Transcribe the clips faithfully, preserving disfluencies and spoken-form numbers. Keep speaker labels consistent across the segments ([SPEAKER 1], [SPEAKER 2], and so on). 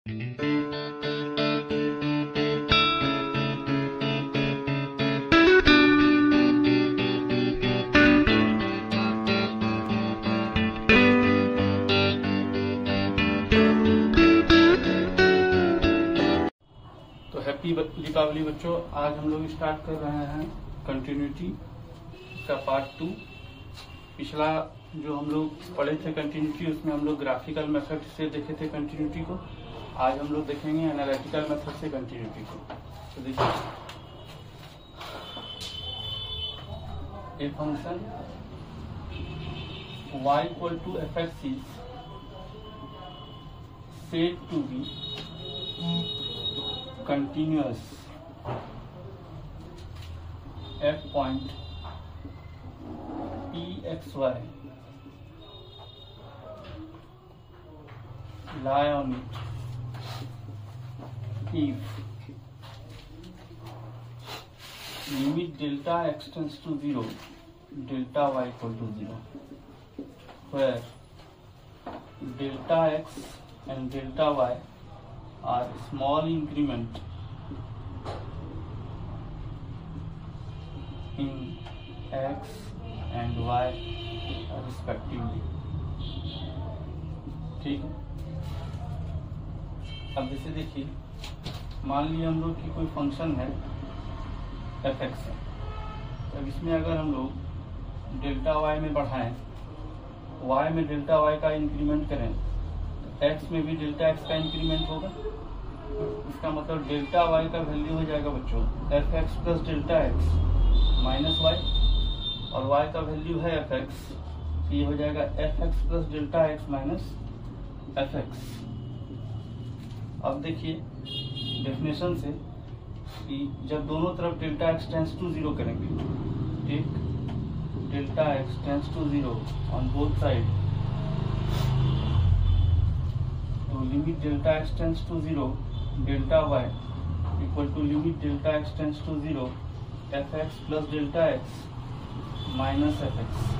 [SPEAKER 1] तो हैप्पी दीपावली बच्चों। आज हम लोग स्टार्ट कर रहे हैं कंटिन्यूटी का पार्ट टू। पिछला जो हम लोग पढ़े थे कंटिन्यूटी, उसमें हम लोग ग्राफिकल मेथड से देखे थे कंटिन्यूटी को। आज हम लोग देखेंगे एनालिटिकल मेथड से कंटिन्यूटी को। तो देखिए, a function y equal to f x is said to be continuous f point p x y lie on it if limit delta x tends to zero, delta y equal to zero, where delta x and delta y are small increment in x and y respectively। ठीक है। अब जैसे देखिए, मान लिया हम लोग कि कोई फंक्शन है एफ एक्स है। अब इसमें अगर हम लोग डेल्टा वाई में बढ़ाएं, वाई में डेल्टा वाई का इंक्रीमेंट करें, एक्स में भी डेल्टा एक्स का इंक्रीमेंट होगा। इसका मतलब डेल्टा वाई का वैल्यू हो जाएगा बच्चों f x plus delta x minus y, और वाई का वैल्यू है एफ एक्स, ये हो जाएगा f x plus delta x minus f x. अब देखिए डेफिनेशन से कि जब दोनों तरफ delta x tends to zero करेंगे, ठीक, delta x tends to zero on both side, limit delta x tends to zero, delta y equal to limit delta x tends to zero f x plus delta x minus f x,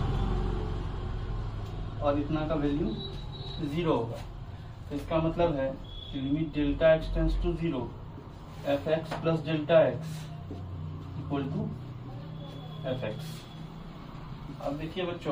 [SPEAKER 1] और इतना का value zero होगा। तो इसका मतलब है कि limit delta x tends to zero f x plus delta x equal to f x. अब देखिए बच्चों,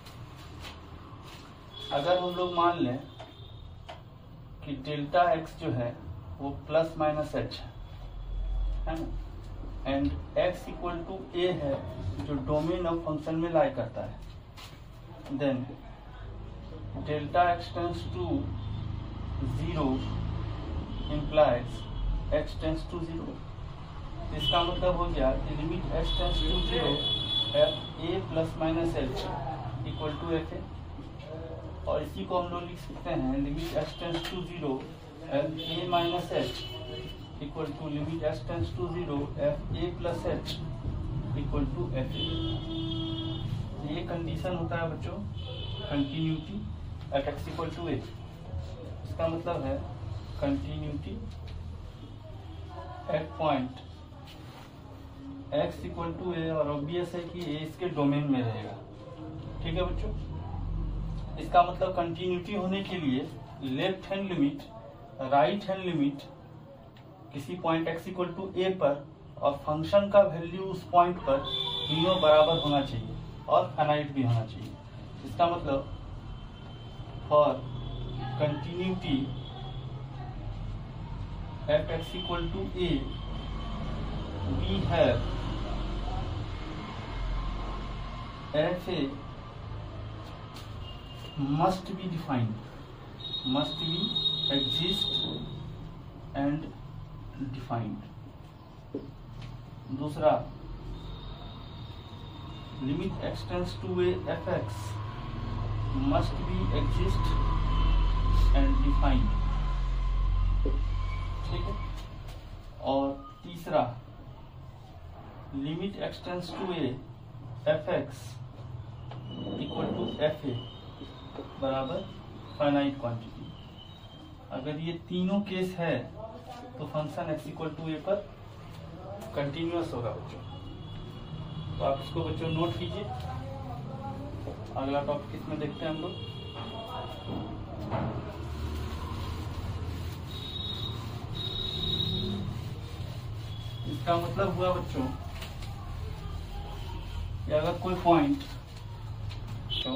[SPEAKER 1] अगर हम लोग मान लें कि डेल्टा एक्स जो है वो प्लस माइनस एच है ना, and x equal to a है जो डोमेन ऑफ फंक्शन में लाई करता है, then delta x tends to zero implies x tends to zero. इसका मतलब हो गया कि limit x tends to zero f a plus minus h equal to f a, और इसी को हम लोग लिख सकते हैं limit x tends to zero f a minus h equal to limit x tends to zero f a plus h equal to f a. ये condition होता है बच्चों continuity at x equal to a. इसका मतलब है continuity at point x equal to a, और obvious है कि ए इसके डोमेन में रहेगा। ठीक है बच्चों, इसका मतलब कंटिन्यूटी होने के लिए left hand limit, right hand limit किसी point x equal to a पर, और फंक्शन का वैल्यू उस पॉइंट पर तीनों बराबर होना चाहिए और फाइनाइट भी होना चाहिए। इसका मतलब for continuity at x equal to a we have f a must be defined, must be exist and defined। दूसरा, limit x tends to a fx must be exist and defined। ठीक है। और तीसरा, limit x tends to a fx equal to f a बराबर finite quantity. अगर ये तीनों case है तो function x equal to a पर कंटिन्यूअस होगा बच्चों। तो आप इसको बच्चों नोट कीजिए। अगला टॉपिक इसमें देखते हैं हम लोग। इसका मतलब हुआ बच्चों कि अगर कोई पॉइंट तो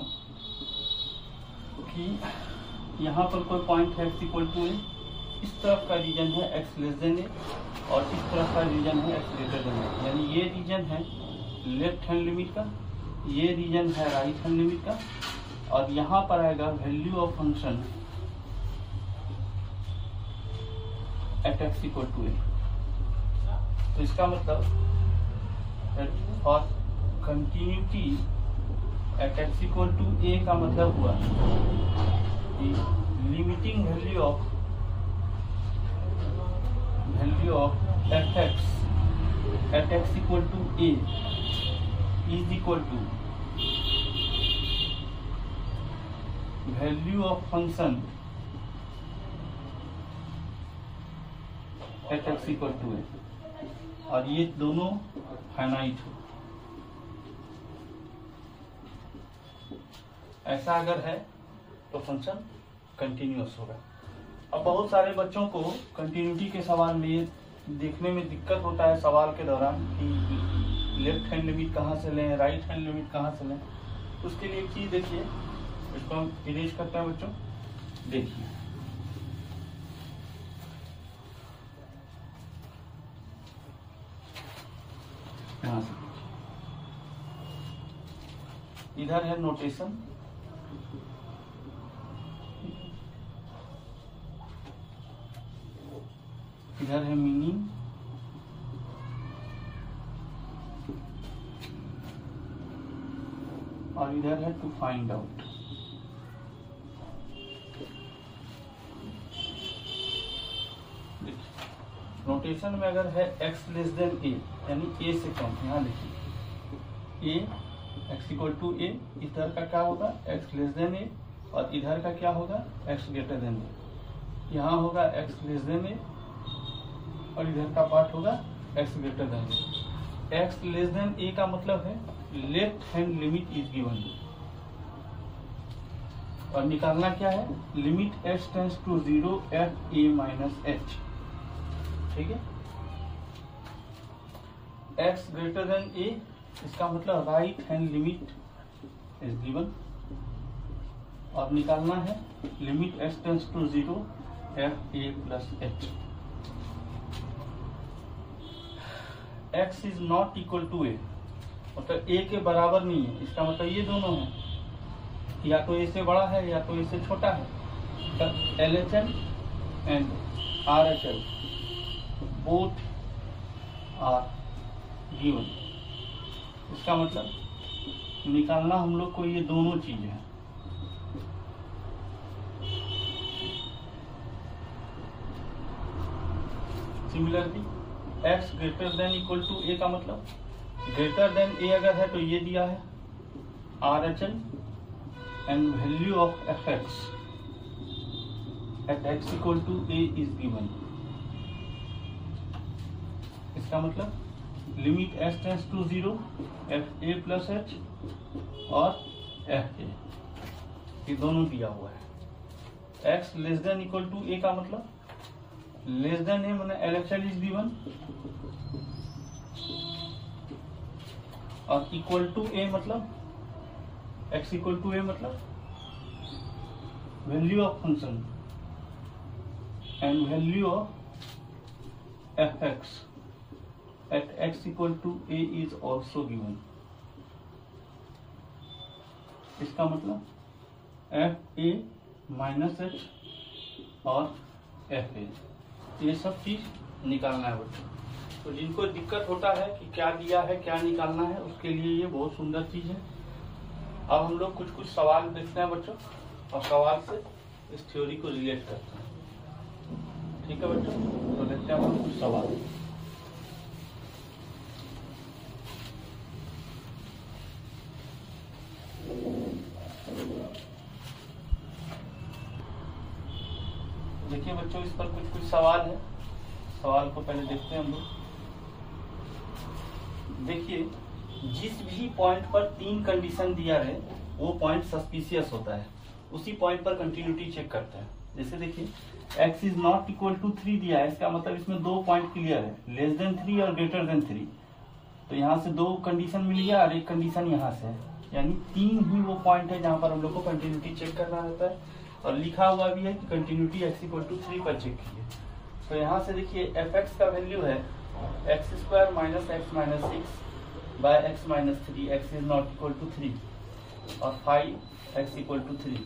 [SPEAKER 1] कि यहाँ पर कोई पॉइंट है एक्स इक्वल टू ए, इस तरफ का रीजन है एक्स लेस देन ए और इस तरफ का रीजन है एक्स ग्रेटर देन ए, यानी ये रीजन है लेफ्ट हैंड लिमिट का, ये रीजन है राइट हैंड लिमिट का, और यहाँ पर आएगा value of function at x equal to a. तो इसका मतलब for continuity at x equal to a का मतलब हुआ कि limiting value of value of f x at x equal to a is equal to value of function at x equal to a, और ये दोनों फाइनाइट हो। ऐसा अगर है तो फंक्शन कंटिन्यूअस होगा। अब बहुत सारे बच्चों को कंटिन्यूटी के सवाल में ये देखने में दिक्कत होता है सवाल के दौरान कि लेफ्ट हैंड लिमिट कहाँ से लें, राइट हैंड लिमिट कहाँ से लें। उसके लिए एक चीज देखिए, इसको हम इरेज करते हैं बच्चों। देखिए यहाँ से इधर है नोटेशन, इधर है मीनिंग, और इधर है टू फाइंड आउट। नोटेशन में अगर है x लेस देन ए, यानी a से कम, यहाँ लिखिए a x equal to a, इधर का क्या होगा x लेस देन ए, और इधर का क्या होगा x ग्रेटर देन ए। यहाँ होगा x लेस देन ए और इधर का पार्ट होगा x greater than a. x less than a का मतलब है left hand limit is given, और निकालना क्या है, limit x tends to zero f a minus h. ठीक है, x ग्रेटर देन a, इसका मतलब right hand limit is given, और निकालना है limit x tends to zero f a plus h. x is not equal to a, मतलब a के बराबर नहीं है। इसका मतलब ये दोनों है, या तो a से बड़ा है या तो a से छोटा है। तब L H L and R H L both are given. इसका मतलब निकालना हम लोग को ये दोनों चीजें हैं। Similarly x greater than equal to a का मतलब ग्रेटर देन a अगर है तो ये दिया है R H L and value of f x at x equal to a is given. इसका मतलब limit x tends to zero f a plus h और एफ ए, ये दोनों दिया हुआ है। x less than equal to a का मतलब लेस देन ए मैंने L H L is given, और इक्वल टू ए मतलब x इक्वल टू ए मतलब value of function and value of f x at x equal to a is also given. इसका मतलब f a minus h और f a, ये सब चीज निकालना है बच्चों। तो जिनको दिक्कत होता है कि क्या दिया है क्या निकालना है, उसके लिए ये बहुत सुंदर चीज है। अब हम लोग कुछ कुछ सवाल देखते हैं बच्चों, और सवाल से इस थ्योरी को रिलेट करते हैं। ठीक है बच्चों, तो देखते हैं हम कुछ सवाल। देखिए बच्चों, इस पर कुछ कुछ सवाल है। सवाल को पहले देखते हैं हम लोग। देखिए, जिस भी पॉइंट पर तीन कंडीशन दिया रहे वो पॉइंट सस्पिशियस होता है, उसी पॉइंट पर कंटिन्यूटी चेक करता है। जैसे देखिए x is not equal to three दिया है, इसका मतलब इसमें दो पॉइंट क्लियर है, लेस देन थ्री और ग्रेटर देन थ्री। तो यहाँ से दो कंडीशन मिल गया और एक कंडीशन यहाँ से है, यानी तीन ही वो पॉइंट है जहाँ पर हम लोग को कंटिन्यूटी चेक करना रहता है। और लिखा हुआ भी है कि continuity x equal to three पर चेक कीजिए। तो यहाँ से देखिए एफ एक्स का वैल्यू है x square minus x minus six by x minus three, x is not equal to three, और five x equal to three.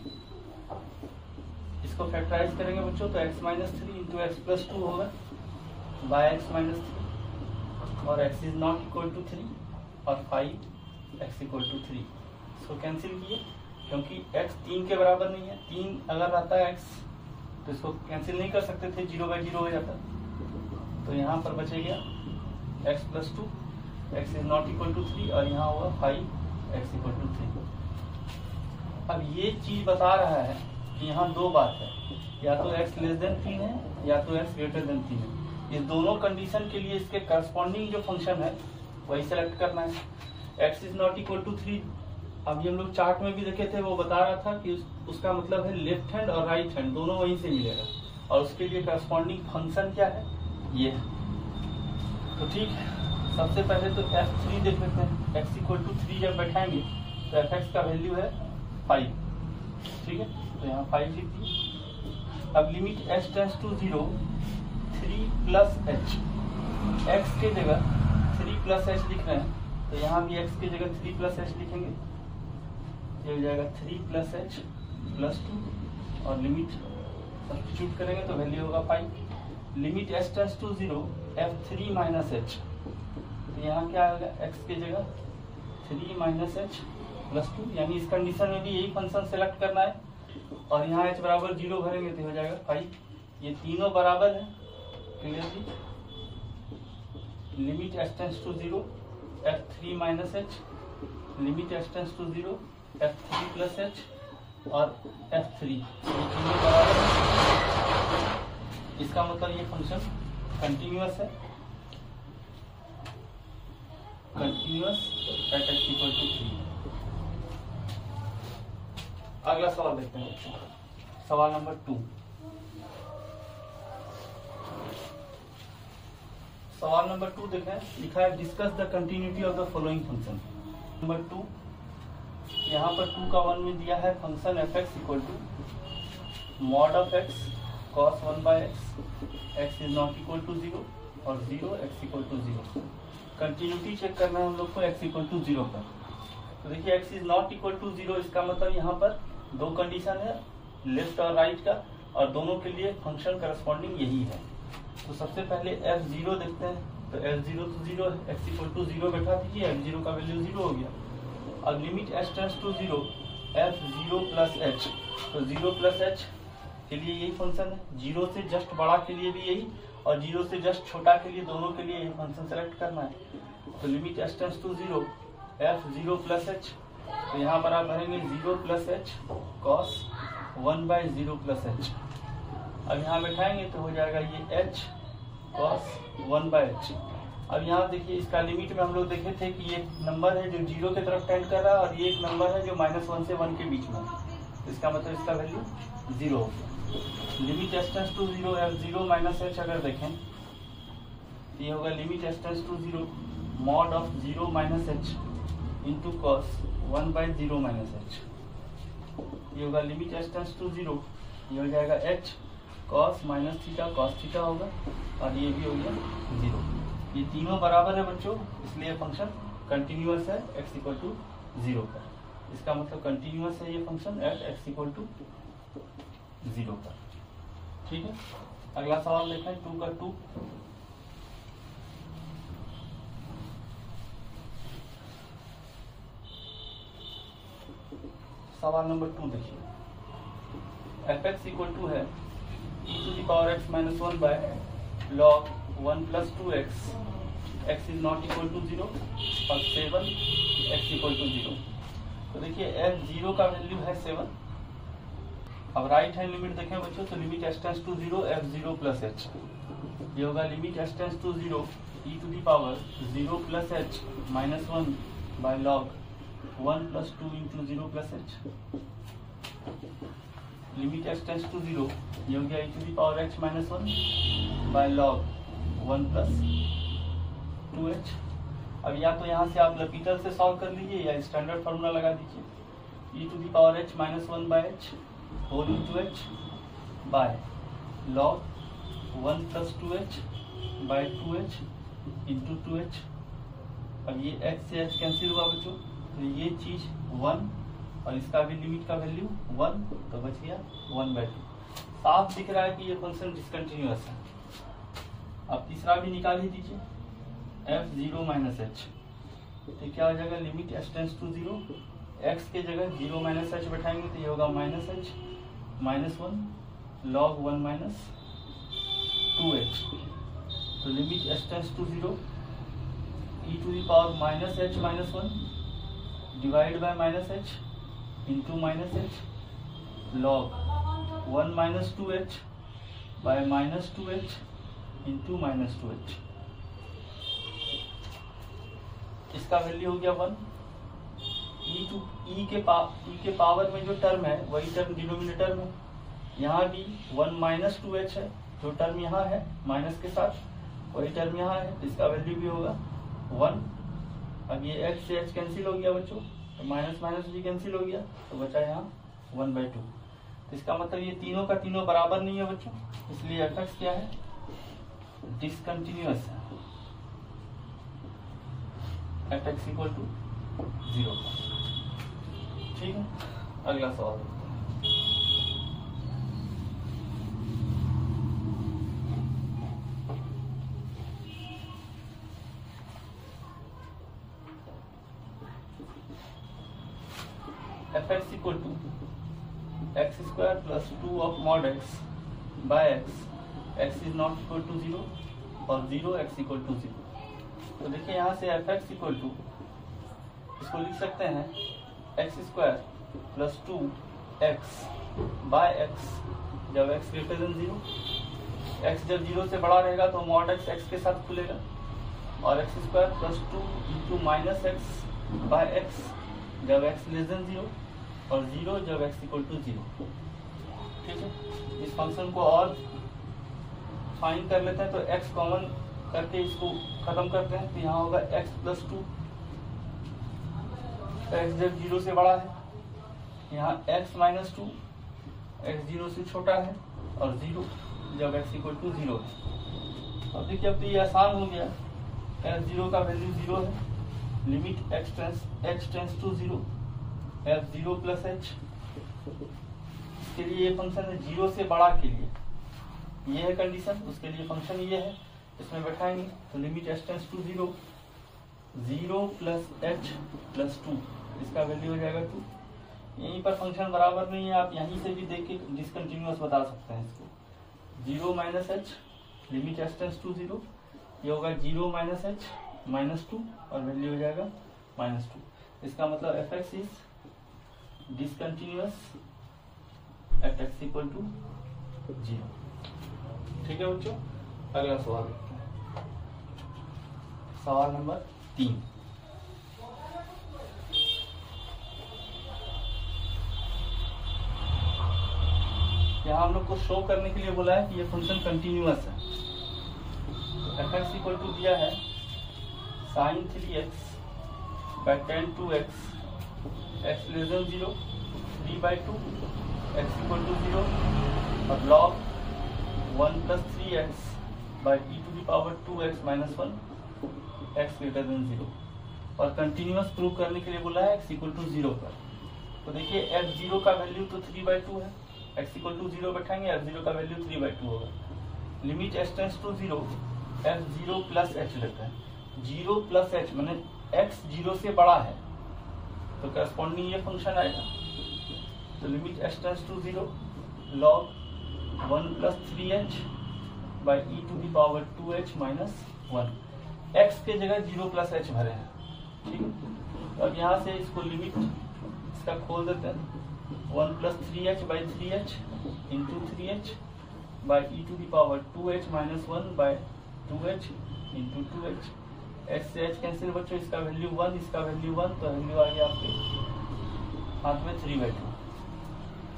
[SPEAKER 1] इसको फैक्टराइज करेंगे बच्चों तो x minus three into x plus two होगा by x minus three, और x is not equal to three, और five x equal to three. इसको cancel किए क्योंकि x तीन के बराबर नहीं है, तीन अगर रहता है x तो इसको कैंसिल नहीं कर सकते थे, जीरो बाई जीरो हो जाता। तो यहाँ पर बचेगा x plus two, x is not equal to three, और यहाँ होगा five x equal to three. अब ये चीज बता रहा है कि यहाँ दो बात है, या तो x लेस देन तीन है या तो x ग्रेटर देन तीन है। इस दोनों कंडीशन के लिए इसके करस्पॉन्डिंग जो फंक्शन है वही सेलेक्ट करना है। x is not equal to three, अभी हम लोग चार्ट में भी देखे थे, वो बता रहा था कि उस, उसका मतलब है लेफ्ट हैंड और राइट हैंड दोनों वहीं से मिलेगा, और उसके लिए करस्पॉन्डिंग फंक्शन क्या है, ये है। तो ठीक है, सबसे पहले तो एफ थ्री देख लेते हैं। x इक्वल टू थ्री जब बैठाएंगे तो एफ एक्स का वैल्यू है फाइव, ठीक है, तो यहाँ फाइव लिख दिए। अब limit h tends to zero, three plus h, x के जगह थ्री प्लस एच लिख रहे हैं, तो यहाँ भी x की जगह थ्री प्लस एच लिखेंगे, ये हो जाएगा three plus h plus two, और लिमिट सब्स्टिट्यूट करेंगे तो वैल्यू होगा five. Limit h tends to zero, f three minus h, तो यहाँ क्या आएगा, x की जगह three minus h plus two, यानी इस कंडीशन में भी यही फंक्शन सेलेक्ट करना है, और यहाँ h बराबर जीरो भरेंगे तो हो जाएगा फाइव। ये तीनों बराबर है clearly. Limit h tends to zero, f three minus h, limit h tends to zero, f three plus h, और एफ थ्री, ये तीनों बराबर है। इसका मतलब ये फंक्शन कंटिन्यूअस है, continuous at x equal to three. अगला सवाल देखते हैं बच्चों, सवाल नंबर टू। सवाल नंबर टू देखें, लिखा है discuss the continuity of the following function. Number two, यहाँ पर टू का वन में दिया है function f x equal to mod of x cos one by x, x is not equal to zero, और zero x equal to zero. Continuity check करना है हम लोग को एक्स इक्वल टू जीरो पर। तो देखिए x is not equal to zero, इसका मतलब यहाँ पर दो कंडीशन है, लेफ्ट और राइट का, और दोनों के लिए फंक्शन करस्पॉन्डिंग यही है। तो सबसे पहले एफ जीरो देखते हैं, तो एफ जीरो तो जीरो है, एक्स इक्वल टू जीरो बैठा दीजिए, एफ जीरो का वैल्यू जीरो हो गया। अब limit h tends to zero, f zero plus h, तो जीरो प्लस एच के लिए यही फंक्शन है, जीरो से जस्ट बड़ा के लिए भी यही, और जीरो से जस्ट छोटा के लिए, दोनों के लिए यही फंक्शन सेलेक्ट करना है। तो limit h tends to zero, f zero plus h, तो यहाँ पर आप भरेंगे zero plus h cos one by zero plus h. अब यहाँ बैठाएंगे तो हो जाएगा ये h cos one by h. अब यहाँ देखिए इसका लिमिट में हम लोग देखे थे कि ये नंबर है जो जीरो की तरफ टेंड कर रहा है, और ये एक नंबर है जो माइनस वन से वन के बीच में है, इसका मतलब इसका वैल्यू जीरो हो गया। Limit h tends to zero, f zero minus h अगर देखें तो ये होगा limit h tends to zero mod of zero minus h into cos one by zero minus h. ये होगा limit h tends to zero, ये हो जाएगा h cos minus theta cos theta होगा, और ये भी हो गया जीरो। ये तीनों बराबर है बच्चों, इसलिए फंक्शन कंटिन्यूअस है एक्स इक्वल टू जीरो पर। इसका मतलब कंटिन्यूअस है ये function at x equal to zero पर। ठीक है, अगला सवाल देखें टू का टू। सवाल नंबर टू देखिए, एफ एक्स इक्वल टू है e to the power x minus one by log one plus two x, x is not equal to zero, और seven x equal to zero. तो देखिए f zero का value है seven. अब right hand limit देखें बच्चों, तो limit h tends to zero, f zero plus h, ये होगा limit h tends to zero e to the power zero plus h minus one by log one plus two into zero plus h. Limit x tends to zero, ये हो गया e to the power h minus one by log one plus two h. अब या तो यहाँ से आप लपीटर से सॉल्व कर लीजिए या स्टैंडर्ड फार्मूला लगा दीजिए, e to the power h minus one by h whole into h by log one plus two h by two h into two h. अब ये एच से एच कैंसिल हुआ बच्चों, तो ये चीज वन और इसका भी लिमिट का वैल्यू वन, तो बच गया वन बाय टू। साफ दिख रहा है कि ये फंक्शन डिसकंटिन्यूअस है। अब तीसरा भी निकाल ही दीजिए, एफ जीरो माइनस एच, तो क्या हो जाएगा limit h tends to zero, x के जगह जीरो माइनस एच बैठाएंगे तो ये होगा minus h minus one log one minus two h. तो limit h tends to zero e to the power minus h minus one divide by minus h into minus h log one minus two h by minus two h into minus two h. इसका value हो गया one. E to ई के पा ई के power में जो term है वही टर्म डिनोमिनेटर में, यहाँ भी वन माइनस टू एच है, जो टर्म यहाँ है माइनस के साथ वही टर्म यहाँ है, इसका वैल्यू भी होगा वन। अब ये एच से एच कैंसिल हो गया बच्चों, तो माइनस माइनस भी कैंसिल हो गया, तो बचा यहाँ वन बाई टू। तो इसका मतलब ये तीनों का तीनों बराबर नहीं है बच्चों, इसलिए एफ एक्स क्या है, डिसकंटिन्यूअस है। F x equal to zero. ठीक है, अगला सवाल देखते हैं। F x equal to x square plus two of mod x by x, x is not equal to zero और zero x equal to zero. तो देखिए यहाँ से एफ एक्स इक्वल टू, इसको लिख सकते हैं x square plus two x by x, जब x greater than zero, x जब जीरो से बड़ा रहेगा तो मॉड एक्स एक्स के साथ खुलेगा, और x square plus two into minus x by x जब एक्स लेस देन जीरो, और जीरो जब एक्स इक्वल टू जीरो। ठीक है, इस फंक्शन को और फाइन कर लेते हैं, तो एक्स कॉमन करके इसको खत्म करते हैं, तो यहाँ होगा एक्स प्लस टू, एक्स जब जीरो से बड़ा है, यहाँ x minus two, x zero से छोटा है, और जीरो जब एक्स इक्वल टू जीरो है। अब देखिए अब तो ये आसान हो गया, एक्स जीरो का वैल्यू जीरो है, limit x tends h tends to zero, f zero plus h. इसके लिए ये फंक्शन है जीरो से बड़ा के लिए, ये है कंडीशन, उसके लिए फंक्शन ये है, इसमें बैठाएंगे तो limit h tends to zero, zero plus h plus two, इसका वैल्यू हो जाएगा टू। यहीं पर फंक्शन बराबर नहीं है, आप यहीं से भी देख के डिसकंटिन्यूअस बता सकते हैं इसको। Zero minus h limit h tends to zero, ये होगा zero minus h minus two, और वैल्यू हो जाएगा माइनस टू। इसका मतलब f x is discontinuous at x equal to zero. ठीक है बच्चों, अगला सवाल देखते हैं, सवाल नंबर तीन। यहाँ हम लोग को शो करने के लिए बोला है कि ये फंक्शन कंटिन्यूअस है। तो एफ एक्स इक्वल टू दिया है sine three x by tan two x, x less than zero, three by two, x equal to zero, और log one plus three x by e to the power two x minus one, x greater than zero. और continuous prove करने के लिए बोला है x equal to zero पर। तो देखिए एफ जीरो का वैल्यू तो थ्री बाई टू है, एक्स इक्वल टू जीरो बैठाएंगे, एफ जीरो का वैल्यू थ्री बाई टू होगा। Limit h tends to zero, f zero plus h लेते हैं, जीरो प्लस एच मैंने एक्स जीरो से बड़ा है, तो करस्पॉन्डिंग ये फंक्शन आएगा। तो limit h tends to zero, log one plus three h by e to the power two h minus one, x के जगह जीरो प्लस एच भरे हैं। ठीक है, तो अब यहाँ से इसको लिमिट इसका खोल देते हैं, one plus three h by three h into three h by e to the power two h minus one by two h into two h. H से एच कैंसिल बच्चों, इसका वैल्यू वन, इसका value one, तो value आ गया आपके हाथ में थ्री बाई टू।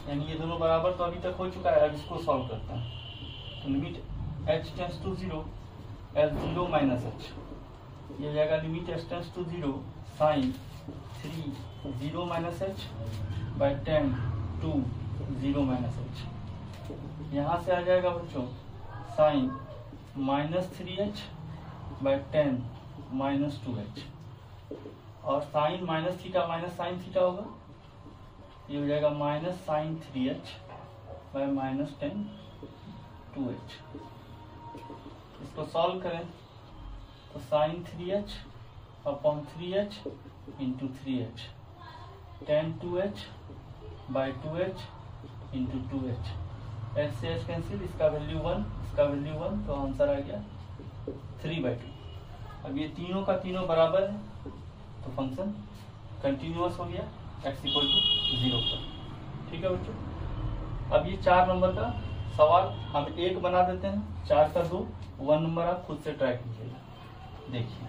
[SPEAKER 1] यानी ये दोनों बराबर तो अभी तक हो चुका है। अब इसको सॉल्व करते हैं। तो limit h tends to zero L zero minus h, ये हो जाएगा limit h tends to zero sine three zero minus h by tan two zero minus h. यहाँ से आ जाएगा बच्चों sine minus three h by tan minus two h, और sine minus theta minus sine theta होगा, ये हो जाएगा minus sine three h by minus tan two h. इसको सॉल्व करें तो sign three h upon three h into three h, tan two h by two h into two h, h से h cancel, इसका value one, इसका value one, तो answer आ गया three by to. अब ये तीनों का तीनों बराबर है तो फंक्शन कंटिन्यूअस हो गया x इक्वल टू जीरो पर। ठीक है बच्चों, अब ये चार नंबर का सवाल हम एक बना देते हैं, चार का दो, वन नंबर आप खुद से ट्राई कीजिएगा। देखिए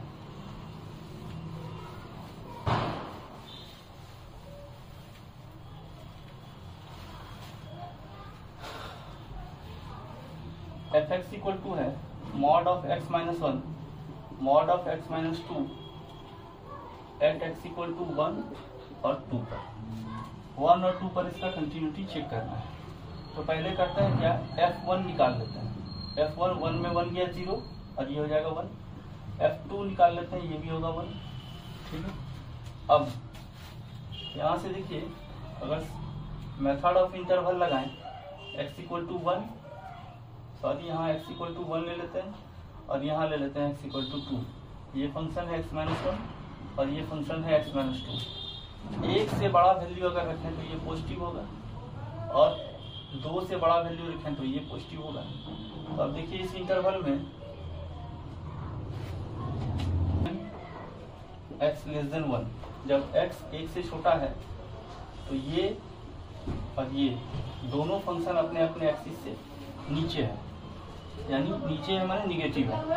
[SPEAKER 1] एफ एक्स इक्वल टू है mod of x minus one mod of x minus two at x equal to one और टू पर, वन और टू पर इसका कंटिन्यूटी चेक करना है। तो पहले करते हैं क्या, एफ वन निकाल लेते हैं। एफ वन वन में वन गया जीरो और ये हो जाएगा वन। एफ टू निकाल लेते हैं, ये भी होगा वन। ठीक है, अब यहाँ से देखिए अगर मेथड ऑफ इंटरवल लगाएं x equal to one, sorry यहाँ एक्स इक्वल टू वन ले लेते हैं और यहाँ ले लेते हैं एक्स इक्वल टू टू। ये फंक्शन है एक्स माइनस वन और ये फंक्शन है एक्स माइनस टू। एक से बड़ा वैल्यू अगर रखें तो ये पॉजिटिव होगा और दो से बड़ा वैल्यू रखें तो ये पॉजिटिव होगा। तो अब देखिए इस इंटरवल में x लेस देन वन, जब x एक से छोटा है तो ये और ये दोनों फंक्शन अपने अपने एक्सिस से नीचे है, यानी नीचे है माने निगेटिव है।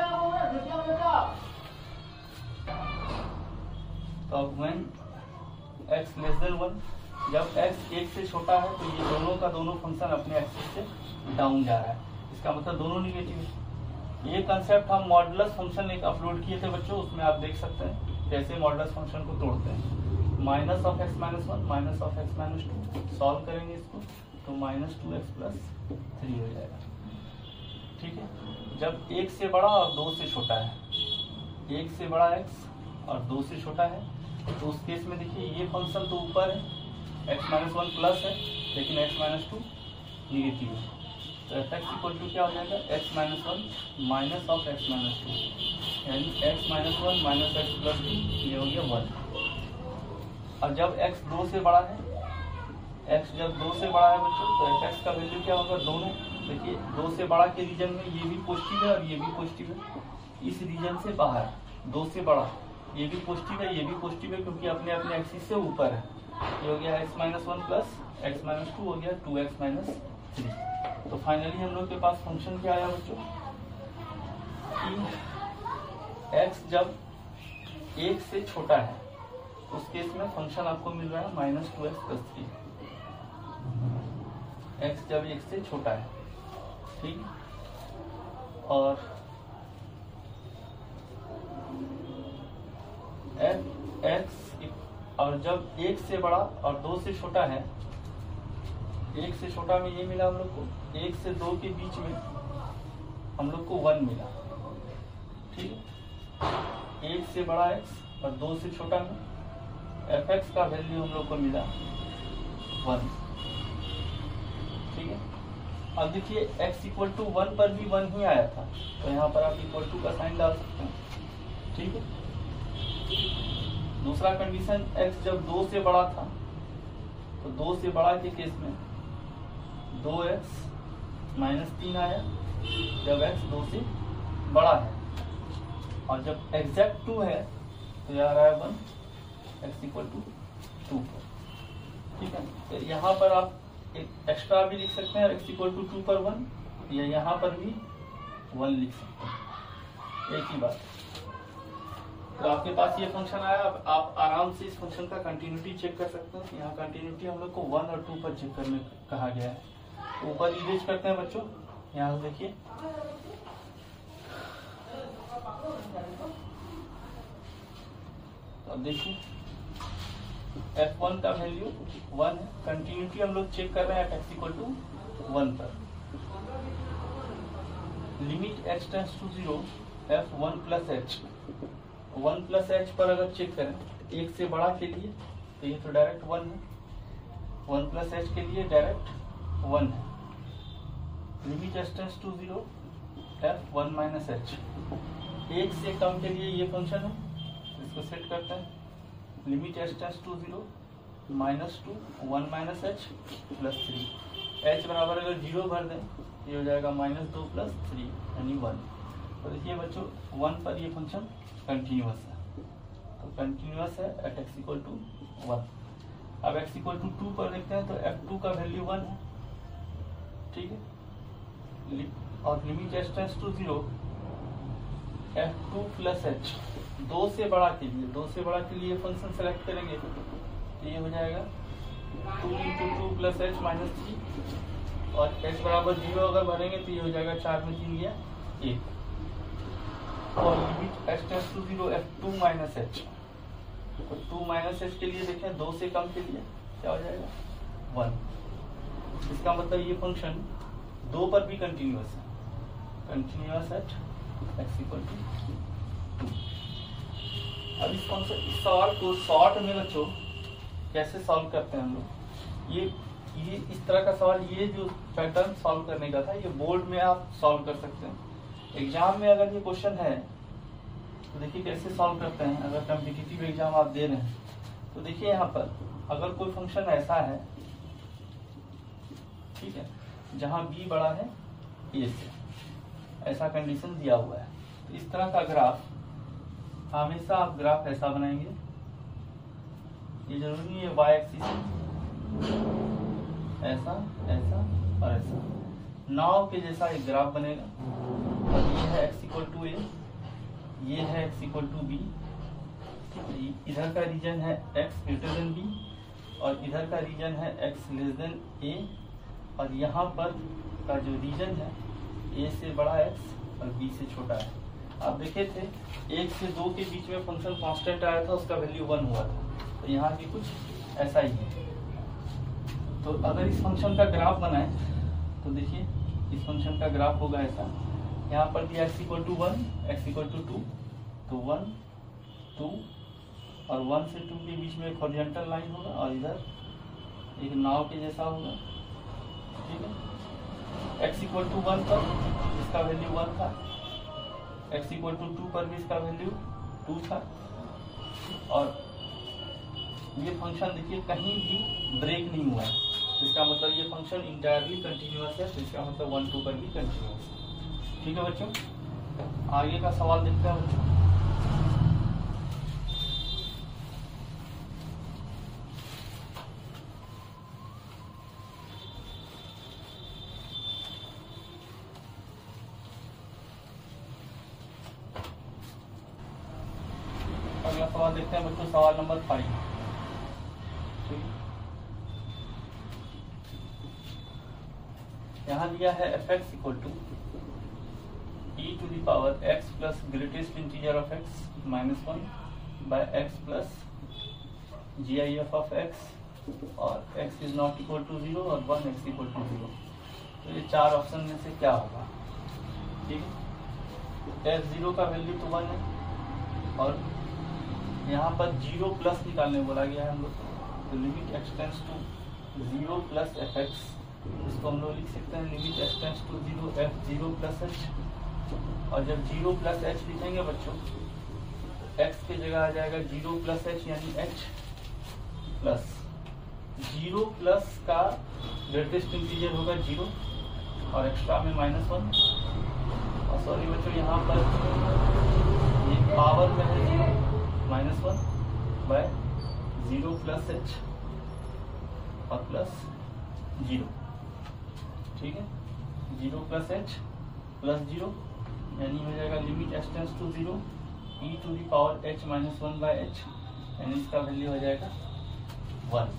[SPEAKER 1] तो अब when x less than one, जब x एक से छोटा है तो ये दोनों का दोनों फंक्शन अपने एक्सिस से डाउन जा रहा है, इसका मतलब दोनों निगेटिव है। ये कंसेप्ट हम मॉडुलस फंक्शन एक अपलोड किए थे बच्चों, उसमें आप देख सकते हैं कैसे मॉडुलस फंक्शन को तोड़ते हैं। Minus of x minus one minus of x minus two, solve करेंगे इसको तो minus two x plus three हो जाएगा। ठीक है, जब एक से बड़ा और दो से छोटा है, एक से बड़ा x और दो से छोटा है, तो उस केस में देखिए ये फंक्शन तो ऊपर है, x माइनस वन प्लस है लेकिन x माइनस टू निगेटिव है। तो एफ एक्स इक्वल टू क्या हो जाएगा, x minus one minus of x minus two, यानी x minus one minus x plus two, ये हो गया वन। और जब x दो से बड़ा है, x जब दो से बड़ा है बच्चों तो एफ एक्स का वैल्यू क्या होगा, दोनों देखिए दो से बड़ा के रीजन में ये भी पॉजिटिव है और ये भी पॉजिटिव है। इस रीजन से बाहर दो से बड़ा ये भी पॉजिटिव है, ये भी पॉजिटिव है क्योंकि अपने अपने एक्सिस से ऊपर है। ये हो गया x minus one plus x minus two, हो गया टू एक्स माइनस थ्री। तो फाइनली हम लोग के पास फंक्शन क्या आया बच्चों कि x जब एक से छोटा है उस केस में फंक्शन आपको मिल रहा है minus two x plus three. X जब एक से छोटा है, ठीक, और एक्स और जब एक से बड़ा और दो से छोटा है, एक से छोटा में ये मिला हम लोग को, एक से दो के बीच में हम लोग को वन मिला। ठीक है, एक से बड़ा एक्स और दो से छोटा में एफ एक्स का वैल्यू हम लोग को मिला वन। ठीक है, अब देखिए x इक्वल टू वन पर भी वन ही आया था तो यहाँ पर आप इक्वल टू का साइन डाल सकते हैं। ठीक है, दूसरा कंडीशन x जब दो से बड़ा था तो दो से बड़ा के केस में दो एक्स माइनस तीन आया जब x दो से बड़ा है, और जब एग्जैक्ट टू है तो यह आ रहा है one x equal to two पर। ठीक है, तो यहाँ पर आप एक एक्स्ट्रा भी लिख सकते हैं x इक्वल टू टू पर वन, या यहाँ पर भी वन लिख सकते हैं, एक ही बात। तो आपके पास ये फंक्शन आया। अब आप आराम से इस फंक्शन का कंटिन्यूटी चेक कर सकते हैं। यहाँ कंटिन्यूटी हम लोग को वन और टू पर चेक करने कहा गया है। ऊपर इरेज करते हैं बच्चों, यहाँ से देखिए अब देखिए एफ वन का वैल्यू वन है। कंटिन्यूटी हम लोग चेक कर रहे हैं एक्स इक्वल टू वन पर। Limit h tends to zero f one plus h, one plus h पर अगर चेक करें एक से बड़ा के लिए तो ये तो डायरेक्ट वन है, वन प्लस एच के लिए डायरेक्ट वन है। Limit h tends to zero f one minus h, एक से कम के लिए ये फंक्शन है, इसको सेट करते हैं। Limit h tends to zero minus two one minus h plus three, h बराबर अगर जीरो भर दें ये हो जाएगा माइनस दो प्लस थ्री यानी वन। तो देखिए बच्चों वन पर ये फंक्शन कंटिन्यूअस है, तो कंटिन्यूअस है at x equal to one. अब एक्स इक्वल टू टू पर देखते हैं तो एफ टू का वैल्यू वन है, ठीक है। और limit h tends to zero f two plus h, दो से बड़ा के लिए दो से बड़ा के लिए फंक्शन सेलेक्ट करेंगे तो ये हो जाएगा two into two plus h minus three, और एच बराबर जीरो अगर भरेंगे तो ये हो जाएगा चार में तीन गया एक। और limit h tends to zero f two minus h, तो टू माइनस एच के लिए देखें दो से कम के लिए क्या हो जाएगा वन। इसका मतलब ये फंक्शन दो पर भी कंटिन्यूअस है, continuous at x equal to two. अब इस फंक्शन इस सवाल को शॉर्ट में बच्चों कैसे सॉल्व करते हैं हम लोग, ये ये इस तरह का सवाल, ये जो पैटर्न सॉल्व करने का था ये बोर्ड में आप सॉल्व कर सकते हैं। एग्जाम में अगर ये क्वेश्चन है तो देखिए कैसे सॉल्व करते हैं। अगर कॉम्पिटिटिव एग्जाम आप दे रहे हैं तो देखिए यहाँ पर अगर कोई फंक्शन ऐसा है, ठीक है, जहां बी बड़ा है ए से, ऐसा कंडीशन दिया हुआ है, तो इस तरह का ग्राफ हमेशा आप ग्राफ ऐसा बनाएंगे। ये जरूरी नहीं है वाई एक्सिस, ऐसा ऐसा और ऐसा नाव के जैसा एक ग्राफ बनेगा। और ये है एक्स इक्वल टू ए, ये है एक्स इक्वल टू बी, इधर का रीजन है एक्स ग्रेटर देन बी और इधर का रीजन है एक्स लेस देन ए, और यहाँ पर का जो रीजन है ए से बड़ा एक्स और बी से छोटा है। आप देखे थे एक से दो के बीच में फंक्शन कांस्टेंट आया था, उसका वैल्यू वन हुआ था, तो यहाँ भी कुछ ऐसा ही है। तो अगर इस फंक्शन का ग्राफ बनाए तो देखिए इस फंक्शन का ग्राफ होगा ऐसा, यहाँ पर भी x equal to one, x equal to two, तो वन टू और वन से टू के बीच में एक हॉरिजॉन्टल लाइन होगा और इधर एक नाव के जैसा होगा, ठीक है। एक्स इक्वल टू वन पर इसका वैल्यू वन था, एक्स इक्वल टू टू पर भी इसका वैल्यू टू था, और ये फंक्शन देखिए कहीं भी ब्रेक नहीं हुआ है, इसका मतलब ये फंक्शन इंटायरली कंटिन्यूअस है, तो इसका मतलब वन टू पर भी कंटिन्यूअस है। ठीक है बच्चों, आगे का सवाल देखते हैं बच्चों। अगला सवाल देखते हैं बच्चों, सवाल नंबर फाइव। यहाँ दिया है f x equal to e to the power x plus greatest integer of x minus one by x plus G I F of x, और x is not equal to zero और one x equal to zero. तो ये चार option में से क्या होगा, ठीक है। एफ जीरो का वैल्यू तो वन है, और यहाँ पर जीरो प्लस निकालने बोला गया है हम लोग, तो limit x tends to zero plus f x, इसको हम लोग लिख सकते हैं limit x tends to zero f zero plus h. और जब जीरो प्लस एच लिखेंगे बच्चों, एक्स की जगह आ जाएगा जीरो प्लस एच यानी एच प्लस जीरो प्लस का ग्रेटेस्ट इंटीजर होगा जीरो और एक्स्ट्रा में माइनस वन, और सॉरी बच्चों यहाँ पर ये पावर में है zero minus one by zero plus h और प्लस जीरो, ठीक है। Zero plus h plus zero यानी हो जाएगा limit x tends to zero e to the power h minus one by h, यानी इसका वैल्यू हो जाएगा वन।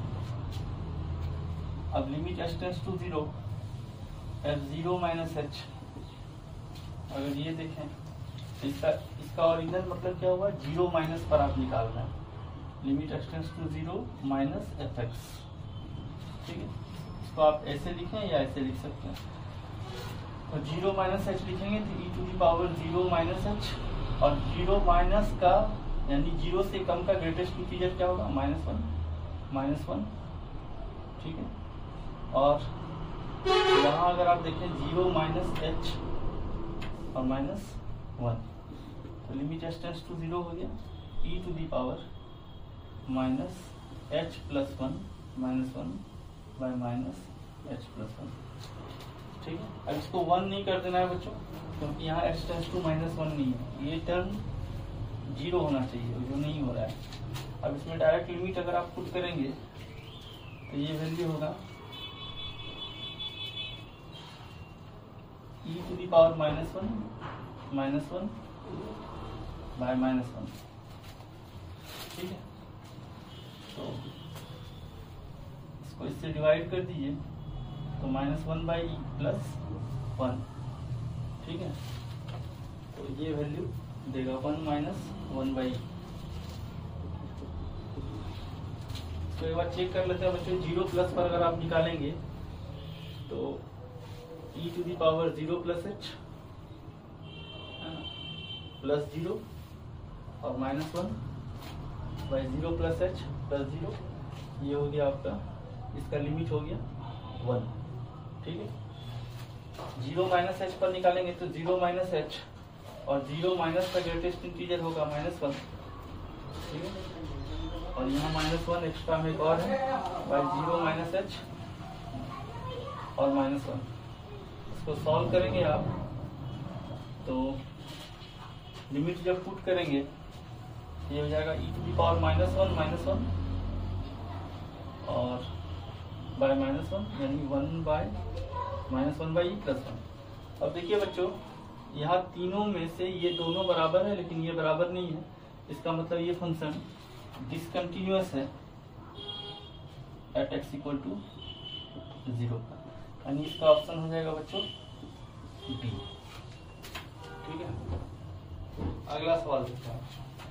[SPEAKER 1] अब limit h tends to zero, f zero minus h, अगर ये देखें इसका इसका ओरिजिनल मतलब क्या हुआ, जीरो माइनस पर आप निकाल रहे हैं, limit h tends to zero minus f x, ठीक है। इसको आप ऐसे लिखें या ऐसे लिख सकते हैं। तो जीरो माइनस एच लिखेंगे तो e to the power zero minus h, और जीरो माइनस का यानी जीरो से कम का ग्रेटेस्ट इंटीजर क्या होगा, माइनस वन, माइनस वन, ठीक है। और यहाँ अगर आप देखें जीरो माइनस एच और माइनस वन, तो limit h tends to zero हो गया, e to the power minus h plus one minus one by minus h plus one, ठीक है। अब इसको वन नहीं कर देना है बच्चों, क्योंकि यहाँ h tends to minus one नहीं है, ये टर्म जीरो होना चाहिए, जो नहीं हो रहा है। अब इसमें डायरेक्ट लिमिट अगर आप पुट करेंगे तो ये वैल्यू होगा e to the power minus one minus one by minus one, ठीक है। तो इसको इससे डिवाइड कर दीजिए तो minus one by e plus one, ठीक है। तो ये वैल्यू देगा वन माइनस वन बाई। तो एक बार चेक कर लेते हैं बच्चों, जीरो प्लस पर अगर आप निकालेंगे तो e to the power zero plus h plus zero और minus one by zero plus h plus zero, ये हो गया आपका, इसका लिमिट हो गया वन, ठीक है। जीरो माइनस एच पर निकालेंगे तो जीरो माइनस एच और जीरो माइनस का ग्रेटेस्ट इंटीजर होगा माइनस वन, ठीक है। और यहाँ माइनस वन एक्स्ट्रा में एक और है बाई जीरो माइनस एच और माइनस वन। इसको सॉल्व करेंगे आप तो लिमिट जब पुट करेंगे ये हो जाएगा e to the power minus one minus one और बाय माइनस वन, यानी one by minus one by e plus one. अब देखिए बच्चों, यहाँ तीनों में से ये दोनों बराबर है, लेकिन ये बराबर नहीं है, इसका मतलब ये फंक्शन डिसकंटिन्यूअस है at x equal to zero, यानी इसका ऑप्शन हो जाएगा बच्चों बी, ठीक है। अगला सवाल देखते हैं।